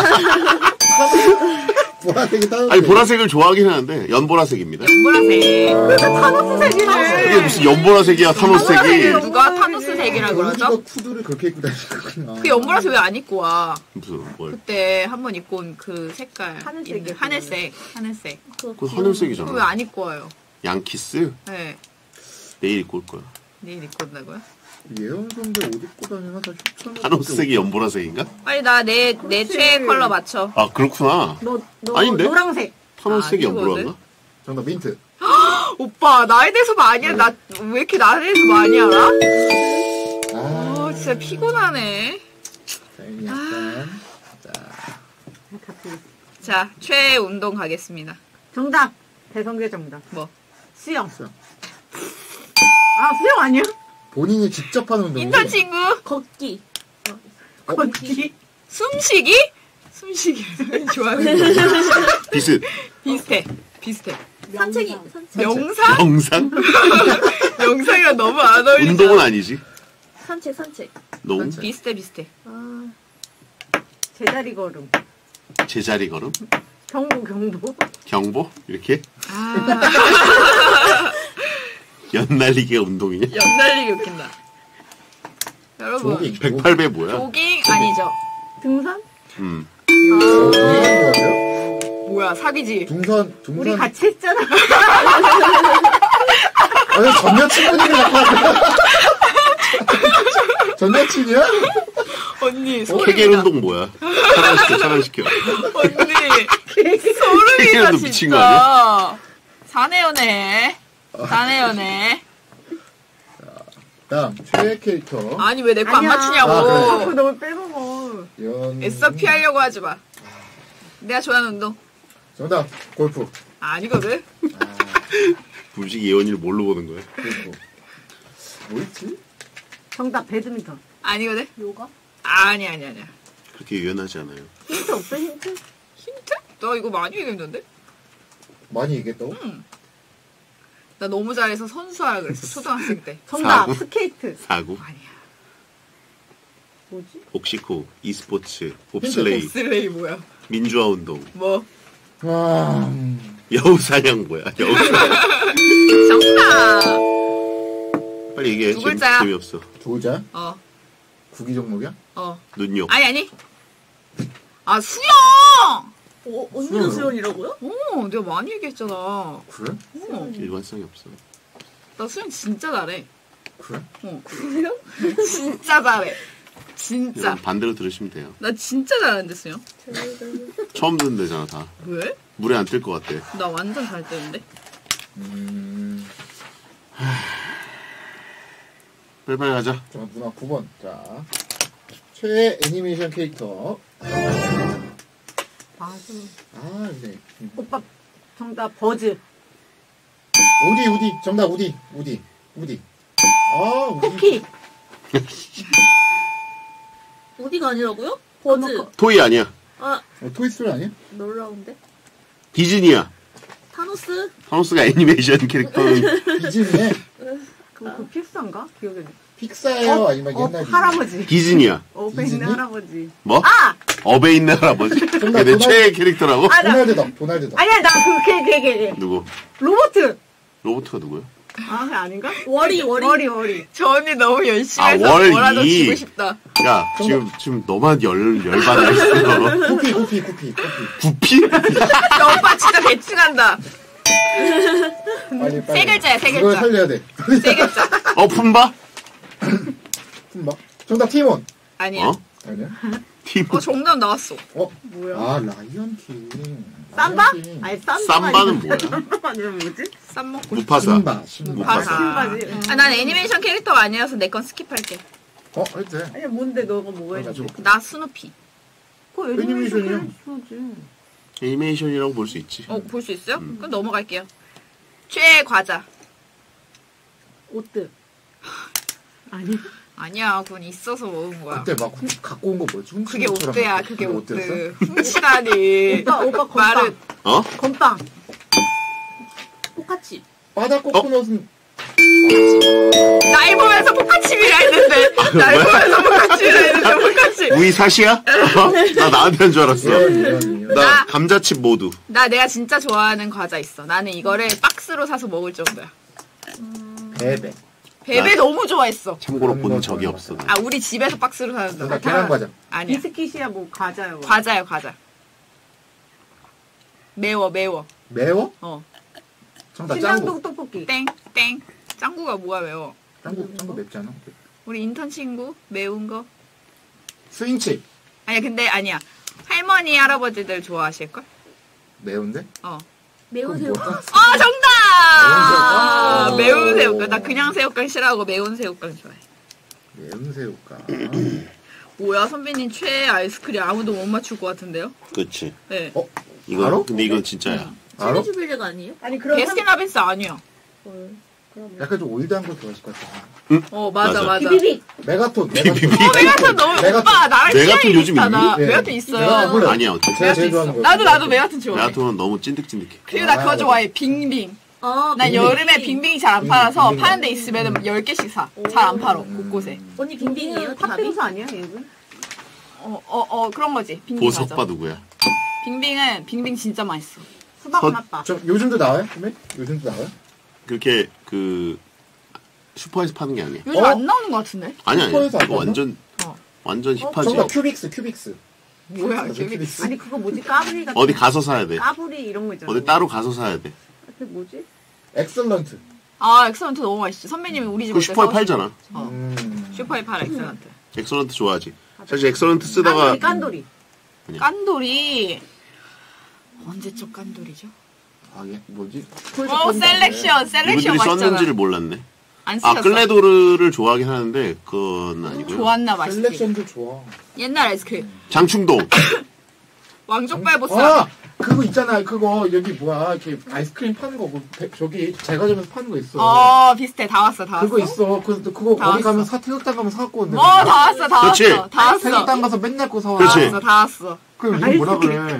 보라색이 따로. 아니 보라색을 좋아하긴 하는데 연보라색입니다. 보라색. 타노스색이네. 이게 무슨 연보라색이야 타노스 색이? 누가 타노스색이라 그러죠? 우리가 쿠드를 그렇게 입고 다니셨구나. 그 연보라색 왜 안 입고 와? 무슨 뭘? 그때 한 번 입고 온 그 색깔. 하늘색이요. 있는 하늘색. 하늘색. 그건 그거 왜 하늘색이잖아. 안 입고 와요? 양키스? 네. 내일 입고 올 거야. 내일 입고 온다고요? 예원 선배 옷 입고 다니나 다 추천. 타노스색이 연보라색인가? 빨리 나 내 최애 컬러 맞춰. 아 그렇구나. 너 아닌데? 노랑색. 타노스색이 아, 이거거든? 연보라인가? 정답 민트. 오빠 나에 대해서 많이 알아. 나 왜 이렇게 나에 대해서 많이 알아? 아, 진짜 피곤하네. 약간. 자, 최애 운동 가겠습니다. 정답. 대성계 정답. 뭐? 수영. 수영. 수영 아니야? 본인이 직접 하는 운동이지. 인턴 친구 걷기. 걷기. 숨쉬기? 숨쉬기 좋아하는 거 비슷. 비슷해. 산책이, 산책. 영상? 영상? 영상이랑 너무 안 어울린다. 운동은 아니지. 산책. 농? 산책. 비슷해. 아, 제자리 걸음. 제자리 걸음? 경보. 경보? 이렇게? 아, 연날리기가 운동이냐? 연날리기 웃긴다. 여러분, 조깅. 108배 뭐야? 조깅 아니죠? 등산? 등산 좋아해요? 뭐야, 사기지? 등산. 우리 같이 했잖아. 아니, 전 여친분이 전 여친이야? 언니, 케겔 소름이다. 운동 뭐야? 차단시켜. 언니, 소름이다, 케겔운동 미친 거 진짜. 사내연애. 다음, 최애 캐릭터. 아니, 왜 내 거 안 아니야. 맞추냐고. 아, 자꾸 너무 빼먹어. 애써 피하려고 하지 마. 내가 좋아하는 운동. 정답, 골프. 아니거든? 붐식 예원이를 뭘로 보는 거야? 골프. 뭐 있지? 정답. 배드민턴. 아니거든? 요가? 아니야. 그렇게 유연하지 않아요. 힌트 없어 힌트? 힌트? 나 이거 많이 얘기했는데? 많이 얘기했다고? 나 너무 잘해서 선수하라 그랬어, 초등학생 때. 정답. 사구? 스케이트. 사구, 아니야. 뭐지? 복식호, e스포츠, 봅슬레이, 봅슬레이 뭐야? 민주화 운동, 뭐? 와, 여우사냥 뭐야? 정답! 빨리 얘기해. 두 글자야. 재미없어. 조자? 어. 구기 종목이야? 눈욕. 아니. 아, 수영! 언니도 수연이라고요? 내가 많이 얘기했잖아. 그래? 일관성이 없어. 나 수영 진짜 잘해. 그래? 그래요? 진짜 잘해. 진짜. 이건 반대로 들으시면 돼요. 나 진짜 잘하는데 수영. 처음 듣는 데잖아 다. 왜? 물에 안 뜰 것 같대. 나 완전 잘 뜨는데. 빨리빨리 가자. 자, 누나 9번. 자, 최애 애니메이션 캐릭터. 맞아. 아, 네. 오빠 정답 버즈. 우디. 정답 우디. 아, 우디. 쿠키. 우디가 아니라고요? 버즈. 토이 아니야. 아, 토이스토리 아니야? 놀라운데? 디즈니야. 타노스? 타노스가 애니메이션 캐릭터는 디즈니에 그 픽사인가? 기억이 안 나. 픽사예요? 아니면 옛날 디즈니? 할아버지. 디즈니야. 업에 디즈니? 있는 할아버지. 뭐? 업에 있는 할아버지. 정답, 내 정답. 최애 캐릭터라고? 도날드 덕. 아니야 나 걔. 누구? 로버트. 로버트가 누구야? 아, 그게 아닌가? 워리. 저 언니 너무 열심히 아, 해서 월 뭐라도 이. 주고 싶다. 야, 지금 너만 열받아 있어. 쿠피. 구피? 야, 오빠 진짜 대충한다. 빨리. 세 글자야, 세 이걸 글자. 살려야 돼. 세 글자. 품바? 뭐? 정답 티몬. 아니야. 어? 아니야? 팀. 정답 나왔어. 뭐야? 아, 라이언 킹. 삼바? 라이언 킹. 아니 삼바. 삼바는 뭐야? 아니면 뭐지? 쌈 먹고. 무파사. 신바. 무파사. 신바지. 난 애니메이션 캐릭터가 아니라서 내 건 스킵할게. 해도 돼. 아니 뭔데 너가 뭐가 나 했지? 줘. 나 스누피. 그거 애니메이션이야. 캐릭터지. 애니메이션이라고 볼 수 있지. 볼 수 있어요? 그럼 넘어갈게요. 최애 과자. 오뜨. 아니. 아니야, 그건 있어서 먹은 거야. 그때 막 갖고 온 거 뭐였지? 그게 훔친 것처럼 오뜨야, 갖고 그게 온 오뜨. 오뜨였어? 훔치다니. 오빠 말은. 어? 건빵. 포카치. 바다 코코넛은 날 보면서 포카칩이라 했는데. 날 보면서 포카칩이라 했는데, 포카칩. 우이 사시야? 어? 나 나한테 한 줄 알았어. 이런. 나 감자칩 모두. 내가 진짜 좋아하는 과자 있어. 나는 이거를 박스로 사서 먹을 정도야. 베베. 베베 너무 좋아했어. 참고로 그런 본 거 적이 좋아해. 없어. 아, 우리 집에서 박스로 사는다. 정답 계란 과자. 아니야. 비스킷이야 뭐 과자요. 과자야, 과자. 매워. 매워? 어. 정답 신당동 짱구. 떡볶이. 땡. 짱구가 뭐가 매워? 짱구 맵지 않아? 우리 인턴 친구? 매운 거? 스윙칩. 아니야, 근데 아니야. 할머니, 할아버지들 좋아하실걸? 매운데? 어. 매운 그건 새우깡. 아, 정답! 매운 새우깡. 매운 새우깡. 나 그냥 새우깡 싫어하고 매운 새우깡 좋아해. 매운 새우깡. 뭐야, 선배님 최애 아이스크림 아무도 못 맞출 것 같은데요? 그치. 네. 이거, 알아? 근데 이건 진짜야. 알아? 치즈주빌레가 아니에요? 아니 그럼 베스킨라빈스 아니야. 그러면. 약간 좀 올드한 거 좋아하실 것 같아. 맞아. 맞아. 비비빅. 메가톤. 메가톤 너무, 메가톤. 오빠, 나랑 메가톤 취향이 요즘 비슷하다. 있니? 예. 메가톤 있어요. 메가톤 몰라요. 아니야, 어때? 제가 제일 좋아하는 거. 나도 메가톤 좋아해. 메가톤은 너무 찐득찐득해. 그리고 나 그거 좋아해. 빙빙. 아, 난 빙빙. 여름에 빙빙이 잘 안 팔아서 빙빙. 파는 데 있으면 10개씩 사. 잘 안 팔어, 곳곳에. 언니 빙빙이에요? 답이? 팥빙수 아니야 얘는? 그런 거지. 빙빙 맞아. 보석바 누구야? 빙빙 진짜 맛있어. 수박 서- 맛봐. 저 요즘도 나와요? 선배? 요즘도 나와요? 그렇게 슈퍼에서 파는 게 아니야. 요즘 안 나오는 것 같은데? 아니야. 슈퍼에서 안 이거 파나? 완전 힙하지. 정답 큐빅스. 뭐야, 맞아, 큐빅스. 아니 그거 뭐지 까불이 같은. 어디 가서 사야 돼. 까불이 이런 거 있잖아. 어디 따로 가서 사야 돼. 그 뭐지? 엑설런트. 아, 엑설런트 너무 맛있지. 선배님이 우리 집 그 올때 슈퍼에 팔잖아. 슈퍼에 팔아, 엑설런트. 엑설런트 좋아하지. 사실 엑설런트 쓰다가 깐돌이. 깐돌이. 언제적 깐돌이죠? 아, 얘 뭐지? 셀렉션 이분들이 맛있잖아. 썼는지를 몰랐네. 안 아, 쓰셨어? 클레도르를 좋아하긴 하는데 그건 아니고요. 좋았나 봐. 셀렉션도 좋아. 옛날 아이스크림. 장충동. 왕족발보쌈. 아, 그거 있잖아. 그거 여기 뭐야? 이렇게 아이스크림 파는 거 저기 제과점에서 파는 거 있어. 비슷해. 다 왔어. 그거 있어. 그거 다 어디 가면 왔어. 태극당 가면 사갖고 온대. 다 왔어. 다 그렇지. 왔어. 다 왔어. 태극당 가서 맨날 거 사와. 그렇지. 다 왔어. 그럼 이거 뭐라 그래?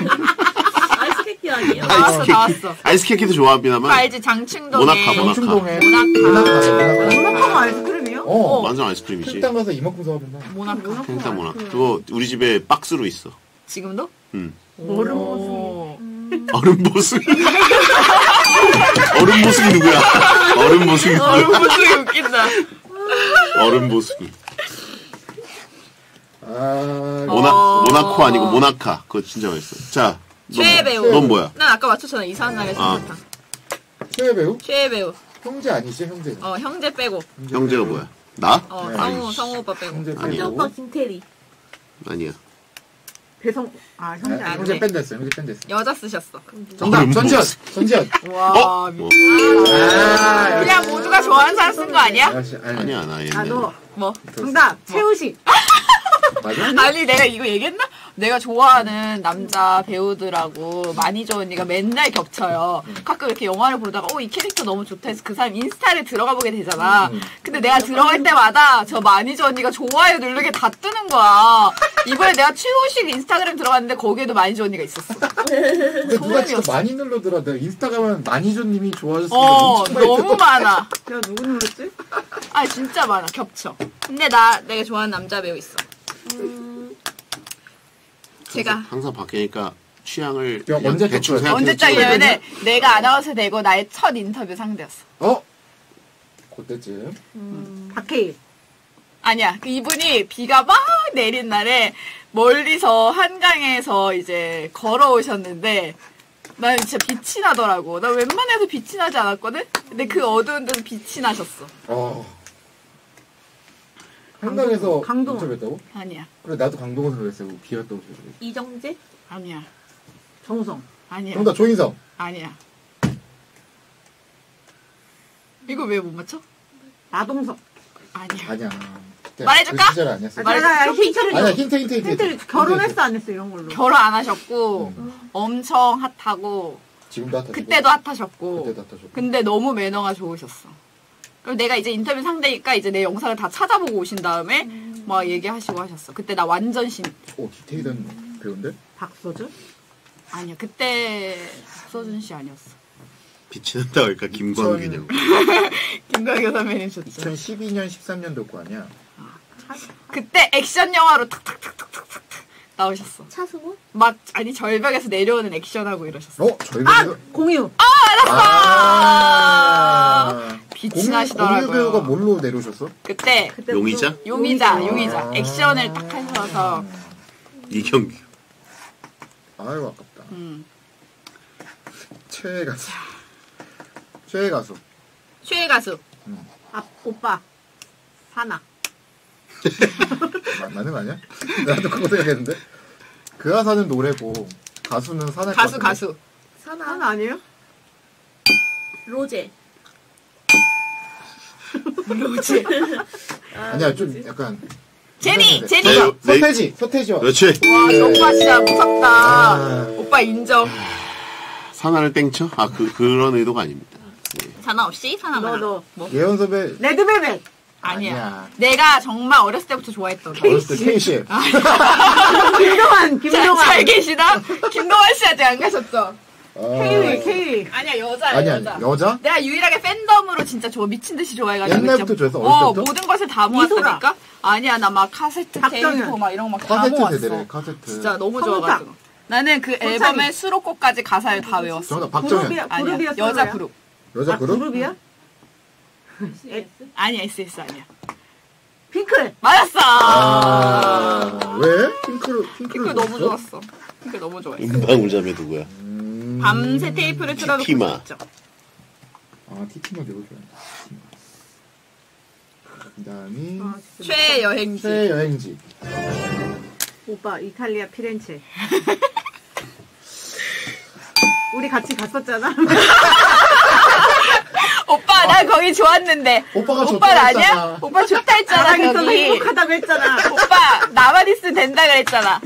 아이스케이크 아니에요? 다 왔어. 다 왔어. 아이스케이크도 그거 좋아합니다만 알지? 장충동에. 모나카. 정충동에 모나카. 모나카가 아이스크림이요? 완전 아이스크림이지. 태극당 가서 이만큼 사와본다. 모나카. 팽탕 모나카. 그거 우리 집에 박스로 있어. 지금도? 응. 얼음 오. 얼음 보숭이. 얼음 보숭이 누구야? 얼음 보숭이 누구야? 얼굴이 웃긴다. 얼음 보숭이. 아, 모나코 아니고 모나카. 그거 진짜 맛있어. 자, 최애 배우. 넌 뭐야? 난 아까 맞췄잖아. 이상한 날의 아. 성사탕. 최애 배우? 최애 배우. 형제 아니지 형제. 형제 빼고. 형제가 뭐야? 나? 네. 성우 오빠 빼고. 형제 아니야. 빼고. 오빠 김태리. 아니야. 배성 형제 아, 아니야. 형제 뺀댔어. 형제 뺀댔어. 여자 쓰셨어. 정답. 전지현. 전지현. 와, 뭐? 아, 그냥 모두가 좋아하는 사람 쓴 거 아니야? 역시 아니. 아니야, 나 얘는. 너 뭐? 정답 최우식. 맞아? 아니 내가 이거 얘기했나? 내가 좋아하는 남자 배우들하고 마니저 언니가 맨날 겹쳐요. 가끔 이렇게 영화를 보다가 이 캐릭터 너무 좋다 해서 그 사람 인스타를 들어가 보게 되잖아. 근데 내가 들어갈 때마다 저 마니저 언니가 좋아요 누르게 다 뜨는 거야. 이번에 내가 최우식 인스타그램 들어갔는데 거기에도 마니저 언니가 있었어. 근데 누가 진짜 소름이었어. 많이 눌러더라. 내가 인스타그램은 마니조님이 좋아하셨으니까 너무 많아. 내가 누구 눌렀지? 아 진짜 많아. 겹쳐. 근데 내가 좋아하는 남자 배우 있어. 제가 항상 바뀌니까 취향을 야, 그냥 언제 대충 떴어요? 언제 생각해서 짝이냐면은 내가 아나운서 되고 나의 첫 인터뷰 상대였어. 그때쯤. 박해일. 아니야. 이분이 비가 막 내린 날에 멀리서 한강에서 이제 걸어오셨는데 난 진짜 빛이 나더라고. 나 웬만해서 빛이 나지 않았거든? 근데 그 어두운 데서 빛이 나셨어. 한강에서 강동원. 인터뷰했다고? 아니야. 그래 나도 강동원으로 그랬어요. 비였다고 소리. 이정재? 아니야. 정우성. 아니야. 정답 조인성. 아니야. 이거 왜 못 맞춰? 나동석. 아니야. 아니야. 말해줄까? 그 시절 아니었어. 내가 힌트를 아니야 줘. 힌트를 결혼했어 안 했어 이런 걸로. 결혼 안 하셨고 엄청 핫하고 지금도 핫하시고. 그때도 핫하셨고 그때도 핫하셨고. 근데 너무 매너가 좋으셨어. 그럼 내가 이제 인터뷰 상대니까 이제 내 영상을 다 찾아보고 오신 다음에 막 얘기하시고 하셨어. 그때 나 완전 신. 오 디테일한 배우인데? 박서준? 아니야. 그때 박서준 씨 아니었어. 빛이 난다 그러니까 김광규냐고. 김광규 선배님 좋죠. 2012년 13년도 거 아니야? 그때 액션 영화로 탁탁탁탁탁탁 나오셨어. 차승원? 막 아니 절벽에서 내려오는 액션하고 이러셨어. 저희가 공유. 빛이 나시더라고요. 공유 배우가 뭘로 내려오셨어? 그때 용의자? 용의자 아. 액션을 딱 하셔서 이경규. 아유 아깝다. 최애 가수. 최애 가수. 최애 가수. 오빠. 사나. 맞는 거 아니야? 나도 그거 생각했는데. 그 가사는 노래고 가수는 사나. 가수. 사나. 사나 아니에요? 로제. 로제. 아니야 좀 약간. 제니. 정답, 서태지와. 그렇지. 와, 이 오빠 진짜 무섭다. 아. 오빠 인정. 사나를 땡쳐? 그런 의도가 아닙니다. 사나 없이 사나 너. 뭐? 예원 선배 레드벨벳. 아니야. 내가 정말 어렸을 때부터 좋아했던 거. 어렸을 때 KCF. 김동완. 잘 계시나? 김동완 씨 아직 안 가셨죠? K. 아니야, 여자야, 아니야 여자. 여자? 내가 유일하게 팬덤으로 진짜 미친 듯이 좋아해가지고. 옛날부터 진짜- 좋아했어, 어렸을 때부터? 모든 것을 다 모았다니까? 아니야, 나 막 카세트 박정현. 테이프 막 이런 거 막 다 카세트 모았어. 세대래 카세트. 진짜 너무 성우상. 좋아가지고. 나는 그 앨범의 수록곡까지 가사를 다 외웠어. 정답 박정현. 그룹이야. 아니야, 그룹이야, 여자 솔로야? 그룹. 여자 그룹? 그룹이야? 아니야, SS 아니야. 핑클. 맞았어! 왜? 핑크를 핑크 너무 좋았어. 핑크 너무 좋아했어. 은방울자매 누구야? 밤새 테이프를 틀어놓고 티티마. 있었죠. 아 티티마 배우 좋아해. 그다음이 최여행지. 최여행지. 오빠 이탈리아 피렌체. 우리 같이 갔었잖아. 오빠 나 거기 좋았는데. 오빠가 좋다 오빠 아니야? 했잖아. 오빠 좋다 했잖아 나랑 있어서 거기. 행복하다고 했잖아. 오빠 나만 있으면 된다 그랬잖아.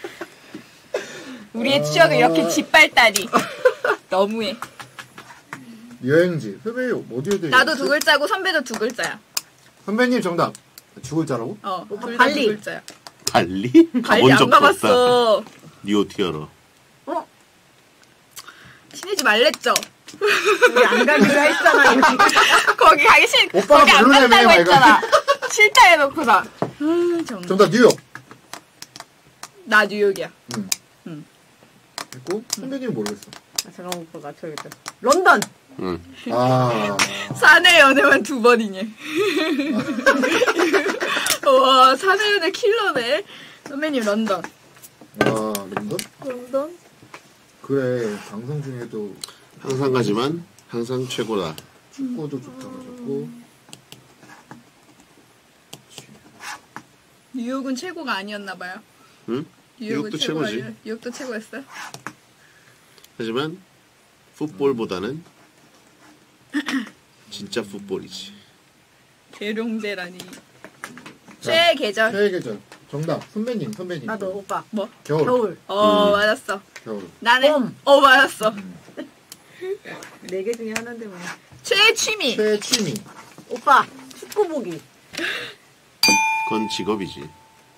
우리의 추억을 이렇게 짓밟다니. 너무해. 여행지. 선배님 어디에 대해? 나도 두 글자고 선배도 두 글자야. 선배님 정답. 두 글자라고? 둘 다 두 발리. 글자야. 발리? 발리 가본 안 적도 없다. 가봤어. 니 어떻게 알아? 친해지 말랬죠. 우리 안 가기로 했잖아. 여기. 거기 가기 싫. 오빠가 거기 안 별로라며, 간다고 막 했잖아. 싫다 해놓고서. 정말. 정답 뉴욕. 나 뉴욕이야. 했고 선배님 모르겠어. 잠깐 오빠 맞춰야겠다. 런던. 응. 아 사내 연애만 2번이네. 와 사내 연애 킬러네. 선배님 런던. 런던? 런던? 그래 방송 중에도 항상 가지만 항상 최고다. 축구도 좋다고 하셨고 뉴욕은 최고가 아니었나봐요. 응? 뉴욕도 최고지. 뉴욕도 최고였어요? 하지만 풋볼보다는 진짜 풋볼이지. 대룡제라니. 자, 최애 계절. 최애 계절 정답 선배님 나도 오빠. 뭐? 겨울 맞았어. 겨울 나는 맞았어. 4개 중에 하나인데 뭐. 최애 취미. 최애 취미 오빠 축구 보기. 그건 직업이지.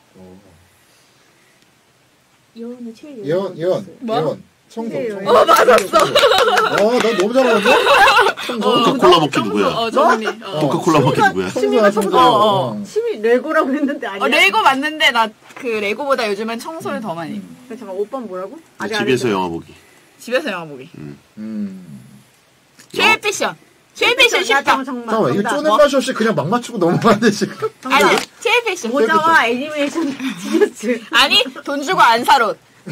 예원의 최애 예원 뭐? 예원 청소 최애 청소. 맞았어. 나 너무 잘하는데 코카콜라 먹기 누구야? 정리. 코카콜라 먹기 누구야? 청소야 청소 취미 레고라고 했는데 아니야. 레고 맞는데 나 그 레고보다 요즘은 청소를 더 많이. 잠깐 오빠는 뭐라고? 아직 안 집에서 했잖아. 영화 보기. 집에서 영화 보기. 어. 최애 패션. 최애 패션 쉽다. 잠깐만 이거 정답. 쪼는 맛이 없이 그냥 막 맞추고 넘어가는데 지금 아니, 최애 패션. 모자와 애니메이션 티셔츠. 아니, 돈 주고 안 사롯.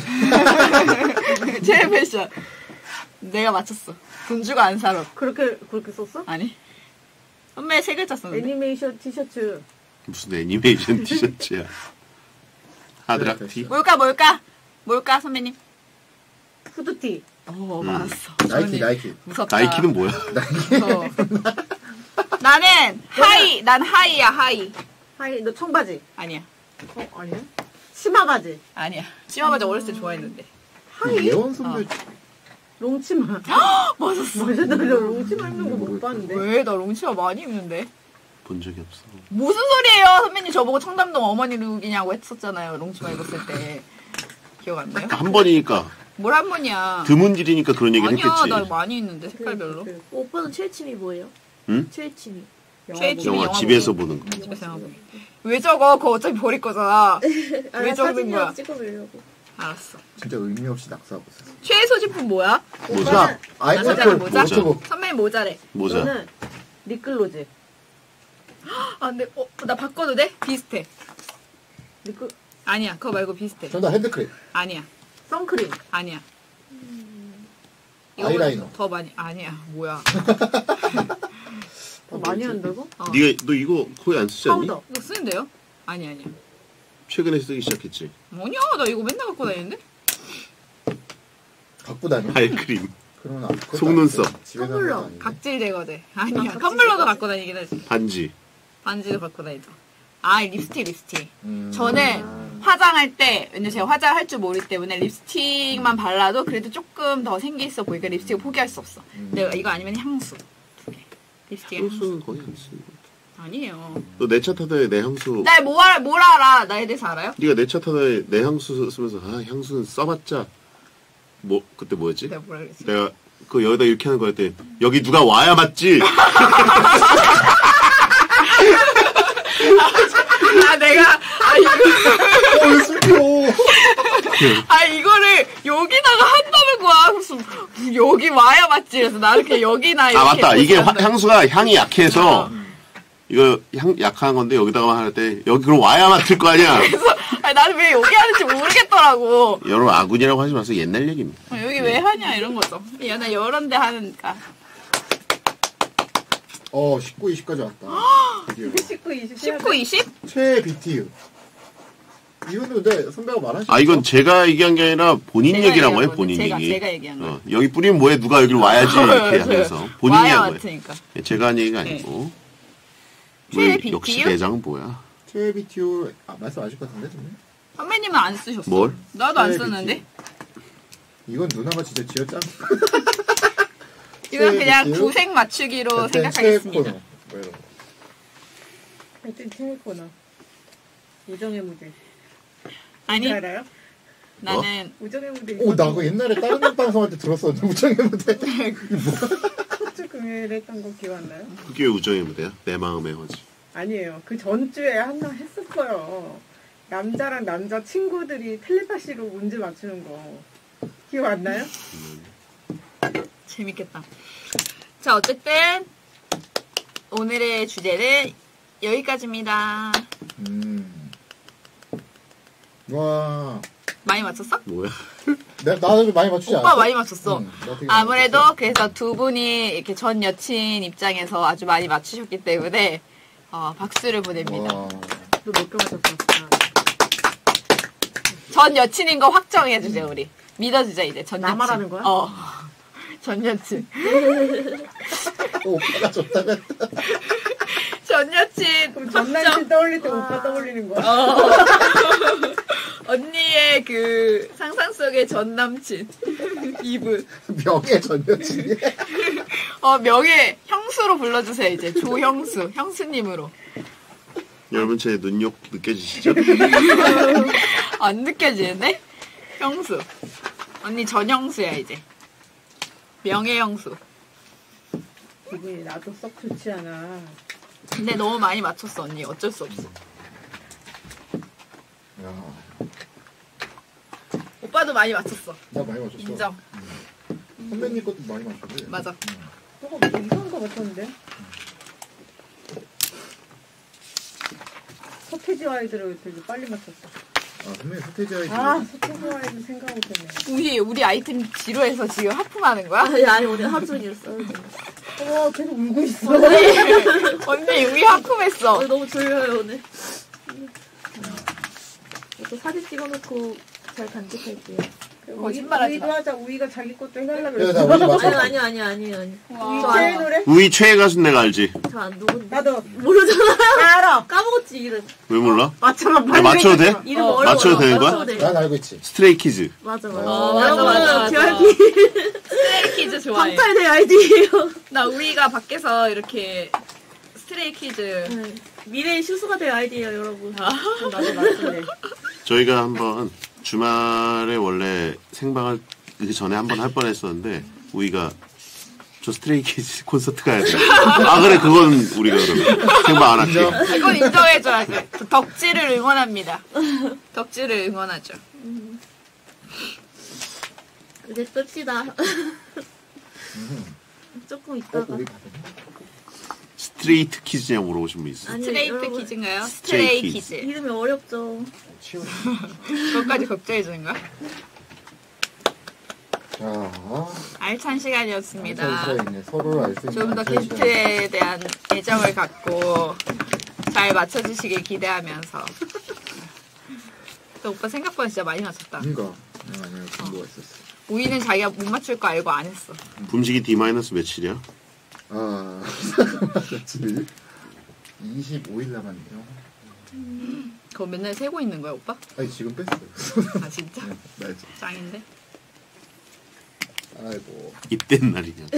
최애 패션. 내가 맞췄어. 돈 주고 안 사롯. 그렇게 썼어? 아니. 선배 세 글자 썼는데. 애니메이션 티셔츠. 무슨 애니메이션 티셔츠야. 하드락티. 뭘까, 선배님? 후드티. 맞았어. 나이키 무섭다. 나이키는 뭐야? 어. 나는 난 하이야, 하이. 하이 너 청바지. 아니야. 아니야? 치마 바지. 아니야. 치마바지 어렸을 때 좋아했는데. 예원 선배 롱치마. 맞았어. 맞아 나 롱치마 입는 거 못 봤는데. 왜? 나 롱치마 많이 입는데. 본 적이 없어. 무슨 소리예요? 선배님 저보고 청담동 어머니 룩이냐고 했었잖아요. 롱치마 입었을 때. 기억 안 나요? 한 번이니까 뭘 한 번이야. 드문 일이니까 그런 얘기를 아니야. 했겠지. 나 많이 있는데 색깔별로. 오빠는 최애 취미 뭐예요? 응? 최애 취미. 최애 취미 영화 영화 집에서 보기. 보는 거. 집에서 영화 보기. 왜 적어? 그거 어차피 버릴 거잖아. 왜 적는 거야? 사진이라도 찍어보려고. 알았어. 진짜 의미 없이 낙서하고 있었어 최애 소지품 뭐야? 모자. 애플 모자? 노트북 선배님 모자래. 모자. 저는 립글로즈. 아 근데 나 바꿔도 돼? 비슷해. 립글 아니야. 그거 말고 비슷해. 정답 핸드크림 아니야. 선크림. 아니야. 아이라이너. 더 많이 아니야. 뭐야? 더 많이 한다고? 너 이거 거의 안 쓰지 않니? 파우더. 이거 쓰는데요? 아니야. 최근에 쓰기 시작했지. 뭐냐? 나 이거 맨날 갖고 다니는데? 갖고 다녀 아이크림. 그러나 속눈썹. 집에서 텀블러. 하는 거 아닌데? 각질 제거제. 아니야. 각질 텀블러도 제거제. 갖고 다니긴 하지. 반지. 반지도 갖고 다니죠. 아 립스틱. 음. 저는 화장할 때, 왜냐면 제가 화장할 줄 모르기 때문에 립스틱만 발라도 그래도 조금 더 생기 있어 보니까 립스틱을 포기할 수 없어. 내가 이거 아니면 향수. 2개. 립스틱 향수. 향수는 거의 안 쓰는 거 같아. 아니에요. 너 내 차 타다에 내 향수. 뭘 알아? 나에 대해서 알아요? 네가 내 차 타다에 내 향수 쓰면서 향수는 써봤자 그때 뭐였지? 내가 뭐라 그랬지? 내가 그 여기다 이렇게 하는 거였더니 여기 누가 와야 맞지? 왜 슬퍼 이거를 여기다가 한다는 거야. 그래서 여기 와야 맞지. 그래서 나는 그냥 여기나 이렇게. 아 맞다. 이게 보지 않나. 향수가 향이 약해서 이거 향 약한 건데 여기다가 할 때 여기 그럼 와야 맡을 거 아니야. 그래서 나는 왜 여기 하는지 모르겠더라고. 여러분 아군이라고 하지 마세요. 옛날 얘기입니다. 여기 왜 하냐 이런 거죠. 야, 나 이런 데 하니까. 19, 20까지 왔다 드디어 19, 20. 19, 20? 최애 BTU 이거는 근데 선배가 말하신 아 이건 제가 얘기한 게 아니라 본인 제가 얘기란 거예요. 얘기한 본인 건데, 얘기. 제가 얘기한 거예요. 여기 뿌리면 뭐해? 누가 여기를 와야지 이렇게 하면서 본인이 와야 한 거예요. 맞으니까. 제가 한 얘기가 아니고. 최애 뭐, 역시 BTU? 대장은 뭐야? 최애 BTU 말씀하실 것 같은데 선배? 선배님은 안 쓰셨어. 뭘? 나도 안 최애 쓰는데. 이건 누나가 진짜 지어짠 이건 최애 그냥 BTU? 구색 맞추기로 최애 생각하겠습니다. 코너 뭐 이런 거. 하여튼 최애 코너. 우정의 무대. 아니, 알아요? 나는 우정의 무대. 나 그거 옛날에 다른 방송할 때 들었었는데 우정의 무대 첫주 금요일에 했던 거 기억 안 나요? 그게 왜 우정의 무대야? 내 마음의 허지. 아니에요. 그 전주에 하나 했었어요. 남자랑 남자 친구들이 텔레파시로 문제 맞추는 거. 기억 안 나요? 재밌겠다. 자, 어쨌든 오늘의 주제는 여기까지입니다. 와 많이 맞췄어? 뭐야? 나도 많이 맞추지 않았어? 오빠 많이 맞췄어. 나 되게 많이 아무래도 맞췄어. 그래서 두 분이 이렇게 전 여친 입장에서 아주 많이 맞추셨기 때문에 박수를 보냅니다. 와. 너몇 개 맞았어? 전 여친인 거 확정해주자 우리. 믿어주자 이제 전 나 여친. 말하는 거야? 전 여친. 오빠가 좋다면. 전 여친. 그럼 전 남친 떠올릴 때 오빠 떠올리는 거야? 언니의 그 상상 속의 전 남친 이분. 명예 전 여친이. 명예 형수로 불러주세요 이제 조형수 형수님으로. 여러분 제 눈욕 느껴지시죠? 안 느껴지는데? 형수. 언니 전형수야 이제. 명예 형수. 기분이 나도 썩 좋지 않아. 근데 너무 많이 맞췄어 언니. 어쩔 수 없어. 야, 오빠도 많이 맞췄어. 나 많이 맞췄어. 인정. 선배님 것도 많이 맞췄지. 맞아. 너가 뭐 이상한 거 맞췄는데? 서태지 아이들을 되게 빨리 맞췄어. 아, 선배님 서태지 아이들. 서태지 아이들 생각 못했네. 우리 아이템 지루해서 지금 하품하는 거야? 아니 오늘 하루 종일 써요. 계속 울고 있어. 언니 우리 하품했어. 너무 졸려요 오늘. 또 사진 찍어놓고 잘 간직할게요. 거짓말하지 우이도 마. 하자. 우이가 자기 것도 해달라고 야, 나 그랬어. 우리 맞췄어. 아니요. 우이 최애 노래? 우리 최애 가수는 내가 알지. 저안 누군데. 나도 모르잖아. 나 알아. 까먹었지 이름. 왜 몰라? 맞춰봐. 야, 맞춰도 돼? 이름 어려워. 맞춰도 되는 거야? 맞춰도 돼. 난 알고 있지. 스트레이키즈. 맞아. 맞아. 여러분, 스트레이키즈 좋아해. 방탈된 아이디예요. 나 우리가 밖에서 이렇게 스트레이키즈. 미래의 슈수가 될 아이디예요, 여러분. 나도 맞출래. 저희가 한번 주말에 원래 생방을 그 전에 한번 할 뻔했었는데 우리가 저 스트레이키즈 콘서트 가야 돼. 그래 그건 우리가 그러면 생방 안 할게. 이건 인정해줘야지. 덕질을 응원합니다. 덕질을 응원하죠. 이제 끕시다. 조금 있다가. 우리 받았네. 스트레이트 키즈냐고 물어보신 분 있어. 아니, 스트레이트 여러분, 키즈인가요? 스트레이 스트레이 키즈. 키즈. 이름이 어렵죠. 치워. 그것까지 걱정해주는 거야? 자, 알찬 시간이었습니다. 있네. 서로를 알 수 있는. 좀 더 알찬 시간. 게스트에 대한 애정을 갖고 잘 맞춰주시길 기대하면서. 또 오빠 생각보다 진짜 많이 맞췄다. 아니야, 공부가 있었어. 우이는 자기가 못 맞출 거 알고 안 했어. 붐식이 D- 며칠이야? 며칠? 25일 남았네요. 그거 맨날 세고 있는 거야 오빠? 아니, 지금 뺐어요. 아 진짜? 나 짱인데? 아이고. 입된 날이냐?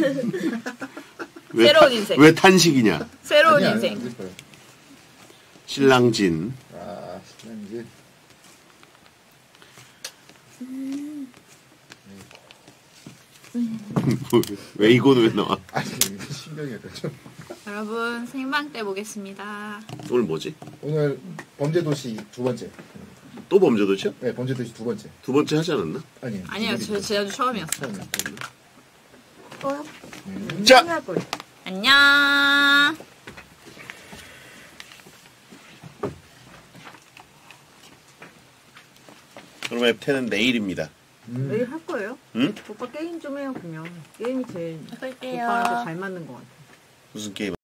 새로운 인생. 왜 탄식이냐? 새로운 아니야, 인생. 안 됐어요. 신랑진. 신랑진. 왜 이거는 왜 나와? 아니, 신경이 약간 좀. 여러분 생방 때 보겠습니다. 오늘 뭐지? 오늘 범죄도시 두 번째. 또 범죄도시야? 네, 범죄도시 두 번째. 두 번째 하지 않았나? 아니요 저 지난주 처음이었어. 또요? 자! 할 거야. 안녕. 그럼 앱텐은 내일입니다. 내일 할 거예요? 응? 오빠 게임 좀 해요, 그냥. 게임이 제일 할게요. 오빠한테 잘 맞는 것 같아. 무슨 게임?